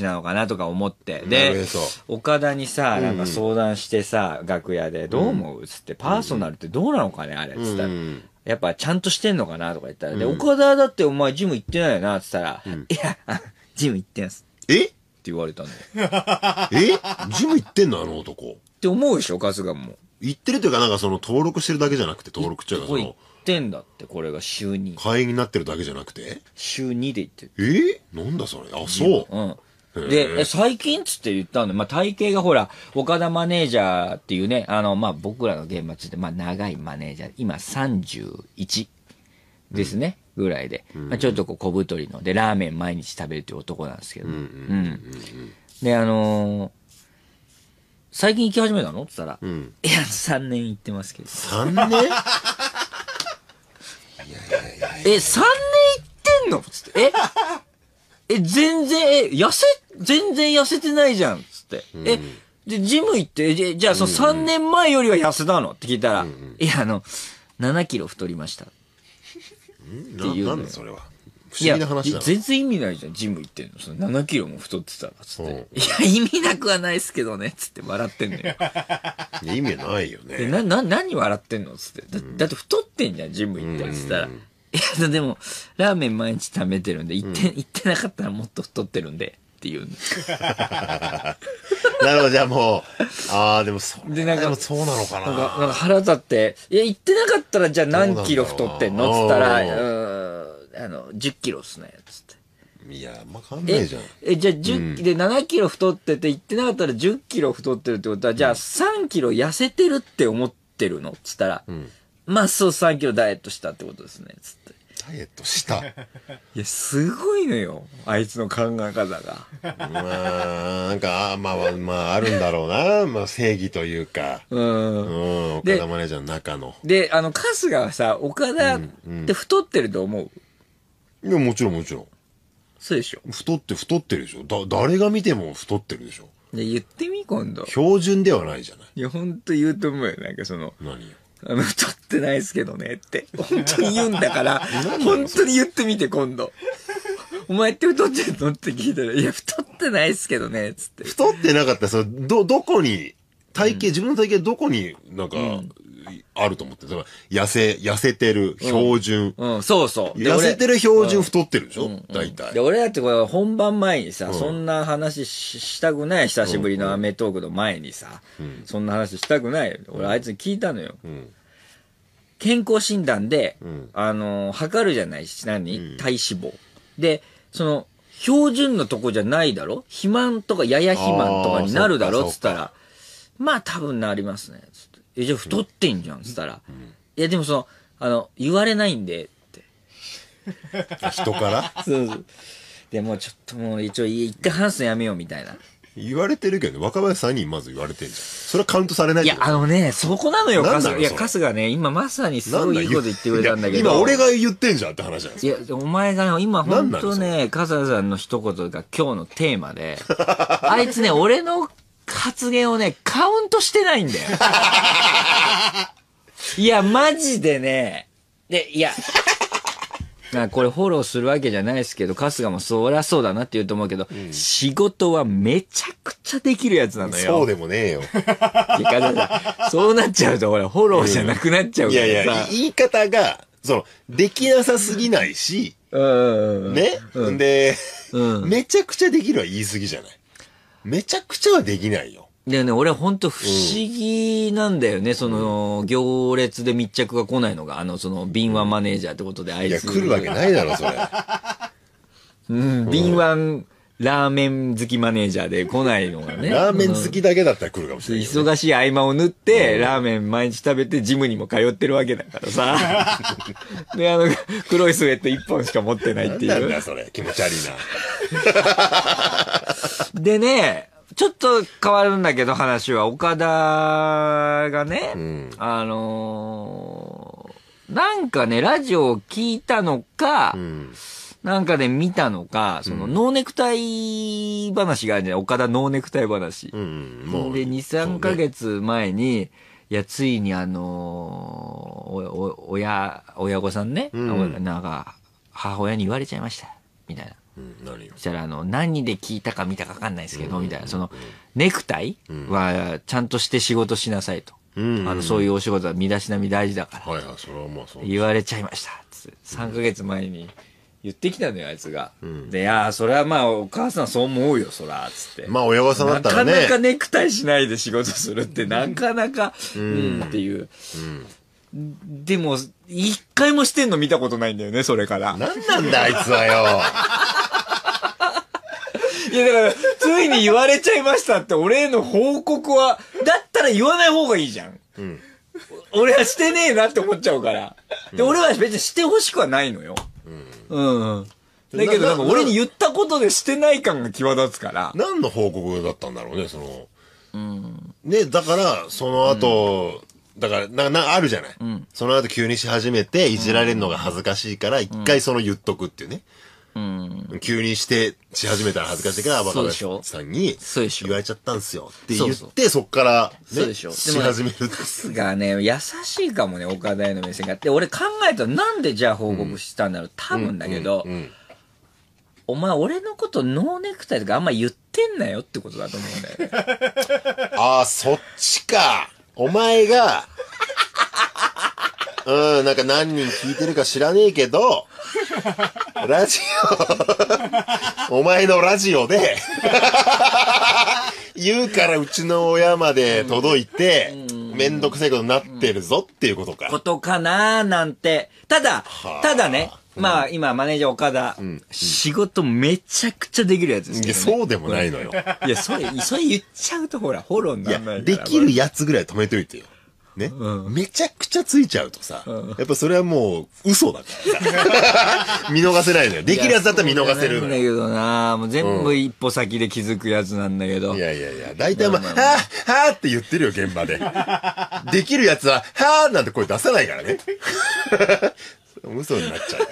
なのかなとか思って。で、岡田にさ、なんか相談してさ、楽屋で、どう思うつって、パーソナルってどうなのかねあれつったら。やっぱちゃんとしてんのかなとか言ったら。で、岡田だってお前ジム行ってないよなつったら、いや、ジム行ってんす。って言われたんだよ。
ジム行ってんのあの男。
って思うでしょ春日も。
行ってるというか、なんかその登録してるだけじゃなくて、登録っちゃうかその。
行ってんだって、これが週2。
会員になってるだけじゃなくて
週2で行ってる。
なんだそれ。あ、そう。
で、最近つって言ったんで、まあ、体型がほら、岡田マネージャーっていうね、まあ、僕らの現場ついて、まあ、長いマネージャー、今31ですね、ぐらいで。まあ、ちょっとこう小太りの、で、ラーメン毎日食べるっていう男なんですけど。で、最近行き始めたのって言ったら、いや、3年行ってますけど。
3年
3年行ってんのつって。全然痩せてないじゃんつって。で、ジム行って、じゃあその3年前よりは痩せたのって聞いたら、いや、7キロ太りました。っていう。
なんだそれは。不思議な話だな。
全然意味ないじゃん、ジム行ってんの。その7キロも太ってたら、つって。いや、意味なくはないっすけどね、つって笑ってんのよ。
意味ないよね。
で、何笑ってんのつって。だって太ってんじゃん、ジム行って。つったら。いや、でも、ラーメン毎日食べてるんで、行ってなかったらもっと太ってるんで、っていう。
なるほど、じゃあもう、でもでもそうなのかな。
なんか腹立って、いや、行ってなかったらじゃあ何キロ太ってんのつったら、10キロっすね、つって。
いや、まあ、変わんないじゃん。
じゃあ10、で、7キロ太ってて、行ってなかったら10キロ太ってるってことは、じゃあ3キロ痩せてるって思ってるのつったら、まあそう3キロダイエットしたってことですね、つって。
ダイエットしたい
や、すごいのよ。あいつの考え方が。
なんか、まあ、あるんだろうな。まあ、正義というか。岡田マネージャーの中の。
で、春日はさ、岡田って太ってると思う？
いや、もちろん。
そうでしょ。
太ってるでしょ。誰が見ても太ってるでしょ。
言ってみ、今度。
標準ではないじゃない。
いや、ほんと言うと思うよ。なんか
何よ。
太ってないですけどねって。本当に言うんだから、本当に言ってみて、今度。お前って太ってるのって聞いたら、いや、太ってないですけどね、つって。
太ってなかったら、どこに、自分の体型どこになんか、あると思って。痩せてる、標準。
そうそう。
痩せてる標準太ってるでしょ大体。
で、俺だってこれ本番前にさ、そんな話したくない。久しぶりのアメトークの前にさ、そんな話したくない。俺あいつに聞いたのよ。健康診断で、測るじゃないし、体脂肪。で、標準のとこじゃないだろ肥満とかやや肥満とかになるだろつったら、まあ多分なりますね。つって。じゃあ太ってんじゃんつったら、いやでも言われないんで、って。
人から
そう。でもうちょっともう一回話すのやめようみたいな。
言われてるけど、若林さんにまず言われてんじゃん。それはカウントされない。
いや、そこなのよ、春日。いや、春日ね、今まさにすごいいいこと言ってくれたんだけど。
今俺が言ってんじゃんって話じゃないです
か。いや、お前が今ほんとね、春日さんの一言が今日のテーマで、あいつね、俺の発言をね、カウントしてないんだよ。いや、マジでね、いや、これフォローするわけじゃないですけど、春日もそりゃそうだなって言うと思うけど、仕事はめちゃくちゃできるやつなのよ。
そうでもねえよ。
そうなっちゃうと、俺、フォローじゃなくなっちゃうからさ。
いや、言い方が、できなさすぎないし、ね、で、めちゃくちゃできるは言い過ぎじゃない。めちゃくちゃはできないよ。
でね、俺ほんと不思議なんだよね、行列で密着が来ないのが、敏腕マネージャーってことであいつ。
いや、来るわけないだろ、それ。
敏腕ラーメン好きマネージャーで来ないのがね。
ラーメン好きだけだったら来るかもしれない、
忙しい合間を縫って、ラーメン毎日食べてジムにも通ってるわけだからさ。で、黒いスウェット1本しか持ってないっていう。
なんだよ、それ。気持ち悪い
な。でね、ちょっと変わるんだけど話は、岡田がね、なんかね、ラジオを聞いたのか、なんかで見たのか、ノーネクタイ話があるじゃない、岡田ノーネクタイ話。で、2、3ヶ月前に、いや、ついに親御さんね、なんか、母親に言われちゃいました。みたいな。
何よ。
そしたら何で聞いたか見たかわかんないですけど、みたいな。ネクタイはちゃんとして仕事しなさいと。そういうお仕事は身だしなみ大事だから。
はいはい、それはまあそう。
言われちゃいました。つって3ヶ月前に言ってきたのよ、あいつが。で、いやそれはまあ、お母さんそう思うよ、そら、つって。
まあ、親御さんだったらね。
なかなかネクタイしないで仕事するって、なかなか、っていう。でも、一回もしてんの見たことないんだよね、それから。
なんなんだ、あいつはよ。
いや、だから、ついに言われちゃいましたって、俺への報告は、だったら言わない方がいいじゃん。俺はしてねえなって思っちゃうから。で、俺は別にしてほしくはないのよ。だけど、なんか俺に言ったことでしてない感が際立つから。
何の報告だったんだろうね、ね、だから、その後、だから、あるじゃない。その後急にし始めて、いじられるのが恥ずかしいから、一回言っとくっていうね。急にし始めたら恥ずかしいから、若林さんに言われちゃったんすよって言って、そっから、ね、し始めるんです
がね、優しいかもね、岡田への目線が。で、俺考えたらなんでじゃあ報告したんだろう。多分だけど、お前俺のことノーネクタイとかあんま言ってんなよってことだと思うんだよね。
ああ、そっちか。お前が、なんか何人聞いてるか知らねえけど、ラジオ、お前のラジオで、言うからうちの親まで届いて、めんどくさいことになってるぞっていうことか。
ことかなーなんて。ただね、まあ今マネージャー岡田、仕事めちゃくちゃできるやつですけどね。
そうでもないのよ。
いや、それ言っちゃうとほら、フォローにならないから。
できるやつぐらい止めといてよ。ね、めちゃくちゃついちゃうとさ、やっぱそれはもう嘘だから見逃せないのよ。できるやつだったら見逃せるのよ。
だけどなもう全部一歩先で気づくやつなんだけど。
いや、大体はぁって言ってるよ、現場で。できるやつは、はぁなんて声出さないからね。嘘になっちゃ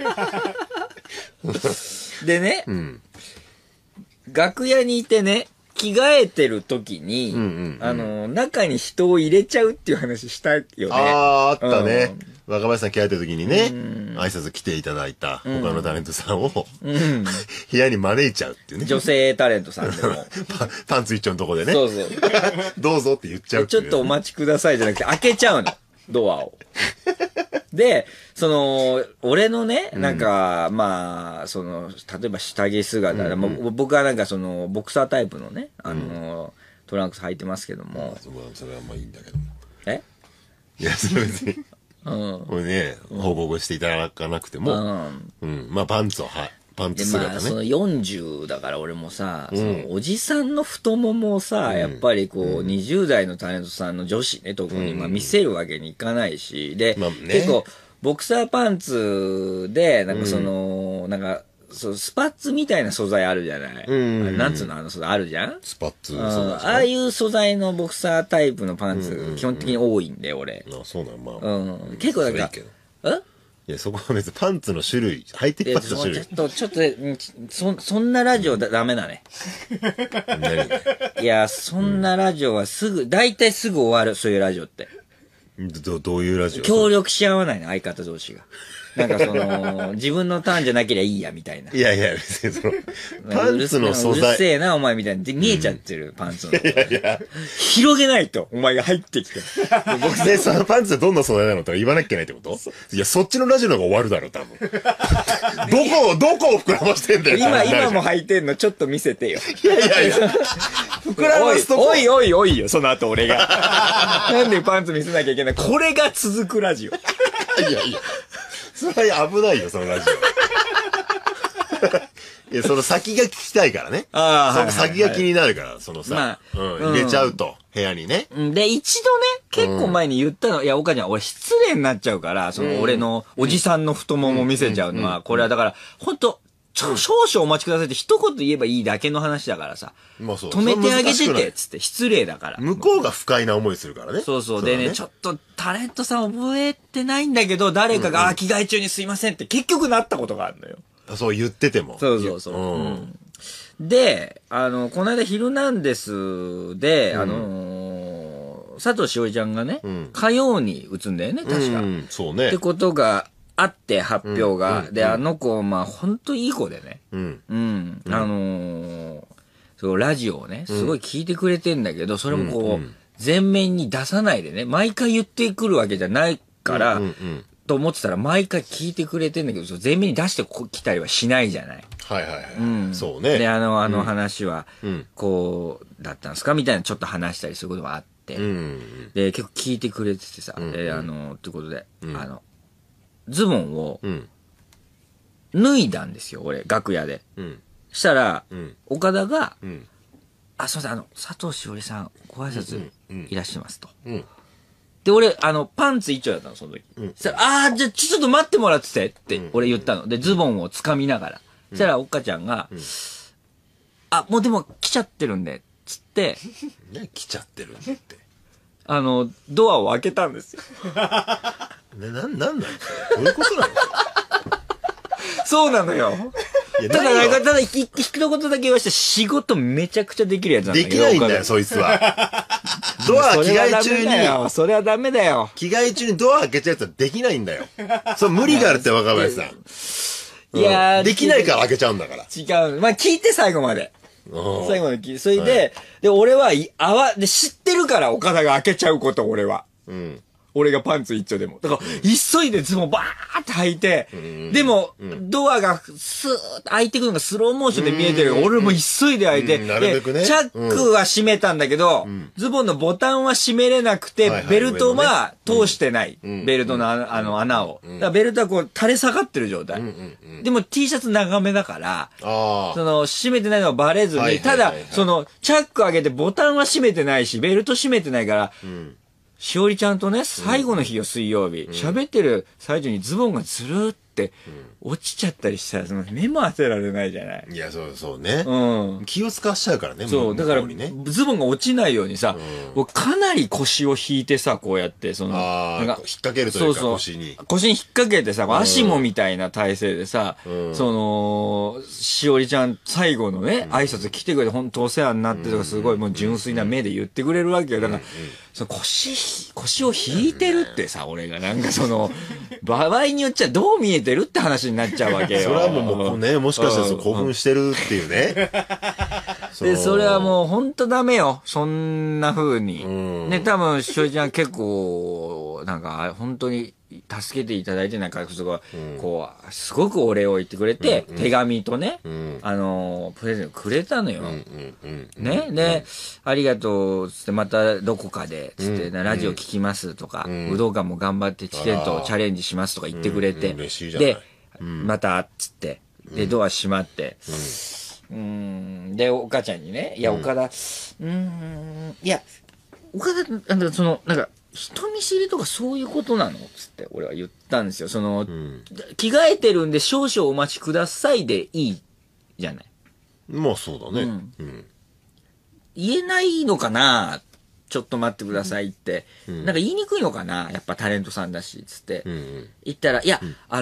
う。でね、楽屋にいてね、着替えてる時に、中に人を入れちゃうっていう話したよね。
あったね。若林さん着替えてる時にね、挨拶来ていただいた他のタレントさんを、部屋に招いちゃうっていうね。
女性タレントさんでも。
パンツ一丁のとこでね。
そうそう。
どうぞって言っちゃう。
ちょっとお待ちくださいじゃなくて、開けちゃうの。ドアを。で、俺のね、なんか、まあ、例えば下着姿、僕はなんかボクサータイプのね、トランクス履いてますけども。
それはまあいいんだけども。
い
や、それ別に。これね、報告していただかなくても、まあパンツ姿ね。
まあ、40だから俺もさ、おじさんの太ももをさ、やっぱり20代のタレントさんの女子ね、特に、見せるわけにいかないし、で、結構、ボクサーパンツで、なんかなんか、スパッツみたいな素材あるじゃない。なんつうの素材あるじゃん
スパッツ。
ああいう素材のボクサータイプのパンツ、基本的に多いんで、俺。
あ、そうなの、ま
あ。結構なんか、
いや、そこは別にパンツの種類、履いてるパンツの種類。
ちょっと、そんなラジオダメだね。いや、そんなラジオは大体すぐ終わる、そういうラジオって。
どういうラジオ？
協力し合わないの、相方同士が。なんか自分のターンじゃなけりゃいいや、みたいな。
いや、別にパンツの素材。
うるせえな、お前みたいに。見えちゃってる、パンツの。広げないと、お前が入ってきて。
僕ね、そのパンツはどんな素材なのって言わなきゃいけないってこと？いや、そっちのラジオの方が終わるだろ、多分。どこを膨らましてんだよ、
今も履いてんの、ちょっと見せてよ。
いや。膨らますとこ。
おいよ、その後俺が。なんでパンツ見せなきゃいけない？これが続くラジオ。
いや。それは危ないよ、そのラジオ。いや、その先が聞きたいからね。その先が気になるから、入れちゃうと、部屋にね。
で、一度ね、結構前に言ったの、いや、岡ちゃん、俺失礼になっちゃうから、俺のおじさんの太もも見せちゃうのは、これはだから、ほんと、少々お待ちくださいって一言言えばいいだけの話だからさ。止めてあげてて、つって、失礼だから。
向こうが不快な思いするからね。
そう。でね、ちょっとタレントさん覚えてないんだけど、誰かが、着替え中にすいませんって結局なったことがあるのよ。
そう言ってても。
そう。で、この間ヒルナンデスで、佐藤しおりちゃんがね、火曜に打つんだよね、確か。
そうね。
ってことがああって発表が。で、あの子、まあ、ほんといい子でね。そう、ラジオをね、すごい聞いてくれてんだけど、それもこう、前面に出さないでね、毎回言ってくるわけじゃないから、と思ってたら毎回聞いてくれてんだけど、前面に出してきたりはしないじゃない。
はいはいはい。そうね。
で、あの話は、こう、だったんですかみたいなちょっと話したりすることがあって。で、結構聞いてくれててさ、ってことで、ズボンを、脱いだんですよ、俺、楽屋で。したら、岡田が、あ、すいません、佐藤しおりさん、ご挨拶いらっしゃいますと。で、俺、パンツ一丁だったの、その時。そしたら、じゃあ、ちょっと待ってもらってて、って俺言ったの。で、ズボンを掴みながら。そしたら、おっかちゃんが、もうでも来ちゃってるんで、つって、
ね、来ちゃってるんでって。
ドアを開けたんですよ。
なんなのどういうことなの
そうなのよ。ただ、一言だけ言わして、仕事めちゃくちゃできるやつなんだ
けど。できないんだよ、そいつは。ドア着替え中に。
それはダメだよ。
着替え中にドア開けちゃうやつはできないんだよ。そう、無理があるって若林さん。いやできないから開けちゃうんだから。
違う。まあ、聞いて最後まで。最後まで聞いて。それで、俺は、知ってるから、岡田が開けちゃうこと、俺は。俺がパンツ一丁でも。だから、急いでズボンバーって履いて、でも、ドアがスーッと開いてくるのがスローモーションで見えてる。俺も急いで開いて、で、チャックは閉めたんだけど、ズボンのボタンは閉めれなくて、ベルトは通してない。ベルトの穴を。だからベルトはこう垂れ下がってる状態。でも T シャツ長めだから、閉めてないのはバレずに、ただ、チャック開けてボタンは閉めてないし、ベルト閉めてないから、しおりちゃんとね、最後の日よ、水曜日。喋ってる最中にズボンがずるーって落ちちゃったりしたら、目も当てられないじゃない。
いや、そうね。気を使わしちゃうからね、
そう、だから、ズボンが落ちないようにさ、かなり腰を引いてさ、こうやって、
なんか、引っ掛けるというか、腰に。
腰に引っ掛けてさ、足もみたいな体勢でさ、しおりちゃん、最後のね、挨拶来てくれて、本当お世話になってとか、すごいもう純粋な目で言ってくれるわけよ。だから、腰を引いてるってさ、俺がなんか場合によっちゃどう見えてるって話になっちゃうわけよ。
それはもうね、もしかしたら興奮してるっていうね。
で、それはもうほんとダメよ。そんな風に。ね、多分、しおりちゃん結構、なんか、本当に助けていただいて、なんか、こう、すごくお礼を言ってくれて、手紙とね、プレゼントくれたのよ。ね。で、ありがとう、つって、またどこかで、つって、ラジオ聞きますとか、武道館も頑張ってチケットをチャレンジしますとか言ってくれて、で、また、つって、で、ドア閉まって、で、お母ちゃんにね、いや、岡田、いや、岡田、なんか、人見知りとかそういうことなのつって俺は言ったんですよ。着替えてるんで少々お待ちくださいでいいじゃない。
まあそうだね。
言えないのかなちょっと待ってくださいって。なんか言いにくいのかなやっぱタレントさんだし、つって。言ったら、いや、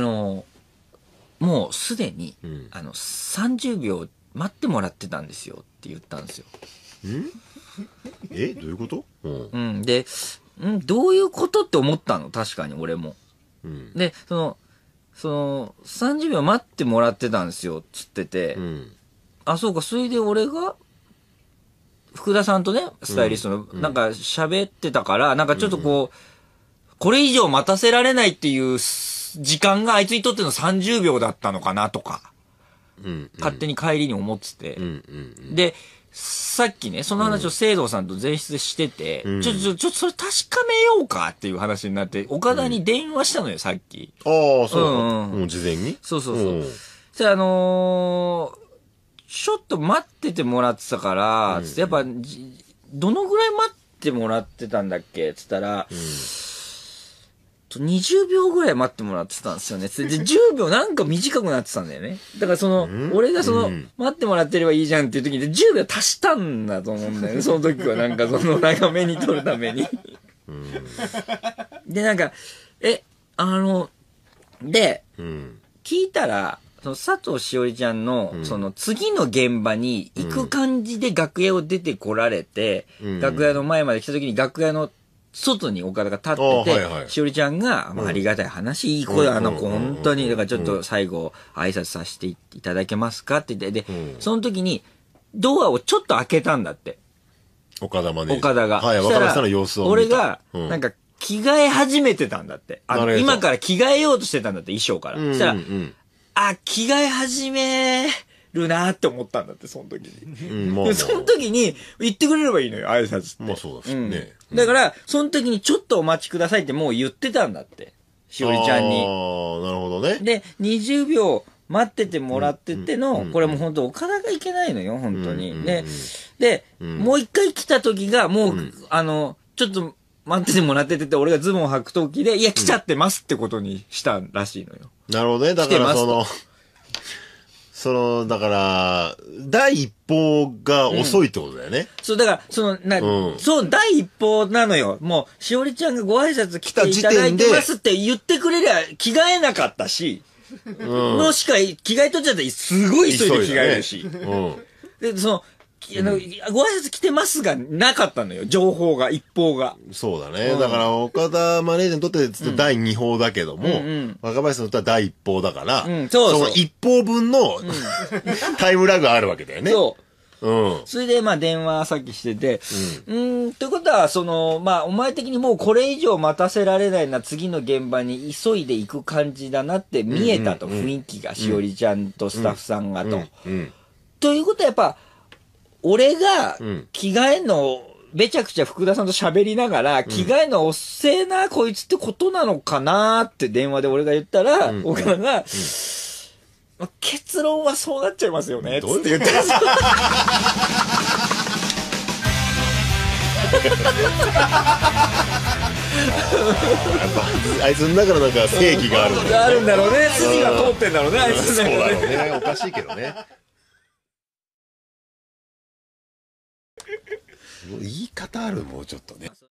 もうすでに、30秒待ってもらってたんですよって言ったんですよ。
どういうこと？
で、どういうことって思ったの確かに俺も。で、30秒待ってもらってたんですよ、つってて、あ、そうか、それで俺が、福田さんとね、スタイリストの、なんか喋ってたから、なんかちょっとこう、これ以上待たせられないっていう時間があいつにとっての30秒だったのかなとか、勝手に帰りに思ってて、で、さっきね、その話を聖堂さんと前室でしてて、ちょっとそれ確かめようかっていう話になって、岡田に電話したのよ、さっき。
ああ、そう。もう事前に？
そう。そしたらちょっと待っててもらってたから、つってやっぱ、どのぐらい待ってもらってたんだっけつったら、20秒ぐらい待ってもらってたんですよね。で、10秒なんか短くなってたんだよね。だから俺が待ってもらってればいいじゃんっていう時に、10秒足したんだと思うんだよね。その時はなんか長めに撮るために。で、なんか、で、聞いたら、佐藤しおりちゃんの、次の現場に行く感じで楽屋を出てこられて、楽屋の前まで来た時に楽屋の外に岡田が立ってて、
はいはい、
しおりちゃんが、まあ、ありがたい話、いい子よ、子、本当に、だからちょっと最後、挨拶させていただけますかって言って、で、その時に、ドアをちょっと開けたんだって。
岡田マネージャー。
岡田が。
はい、岡田さんの様子を見た。
俺が、なんか、着替え始めてたんだって。今から着替えようとしてたんだって、衣装から。そしたら、着替え始めるなって思ったんだって、その時に。その時に、言ってくれればいいのよ、挨拶って。
まあそうだね。
だから、その時にちょっとお待ちくださいってもう言ってたんだって。しおりちゃんに。
ああ、なるほどね。
で、20秒待っててもらってての、これもう本当岡田がいけないのよ、本当に。で、もう一回来た時が、もう、ちょっと待っててもらってて、俺がズボン履く時で、いや、来ちゃってますってことにしたらしいのよ。
なるほどね。だからだから、第一報が遅いってことだよね。
そう、だから、そう、第一報なのよ。もう、しおりちゃんがご挨拶来ていただいてますって言ってくれりゃ着替えなかったし、もしか着替えとっちゃったらすごい急いで着替えるし。で、ご挨拶来てますがなかったのよ。情報が、一報が。
そうだね。だから、岡田マネージャーにとって第二報だけども、若林さんにとっては第一報だから、その一報分のタイムラグあるわけだよね。
そう。それで、まあ、電話さっきしてて、ということは、まあ、お前的にもうこれ以上待たせられないな、次の現場に急いで行く感じだなって見えたと、雰囲気が、しおりちゃんとスタッフさんがと。ということはやっぱ、俺が着替えの、べちゃくちゃ福田さんと喋りながら、着替えのおっせえな、こいつってことなのかなって電話で俺が言ったら、岡田が、結論はそうなっちゃいますよね、つって言ってた。
あいつの中のなんか正義があるんだよね。
あるんだろうね。筋が通ってんだろうね、あいつの中で。
そうだろうね。おかしいけどね。言い方ある、もうちょっとね。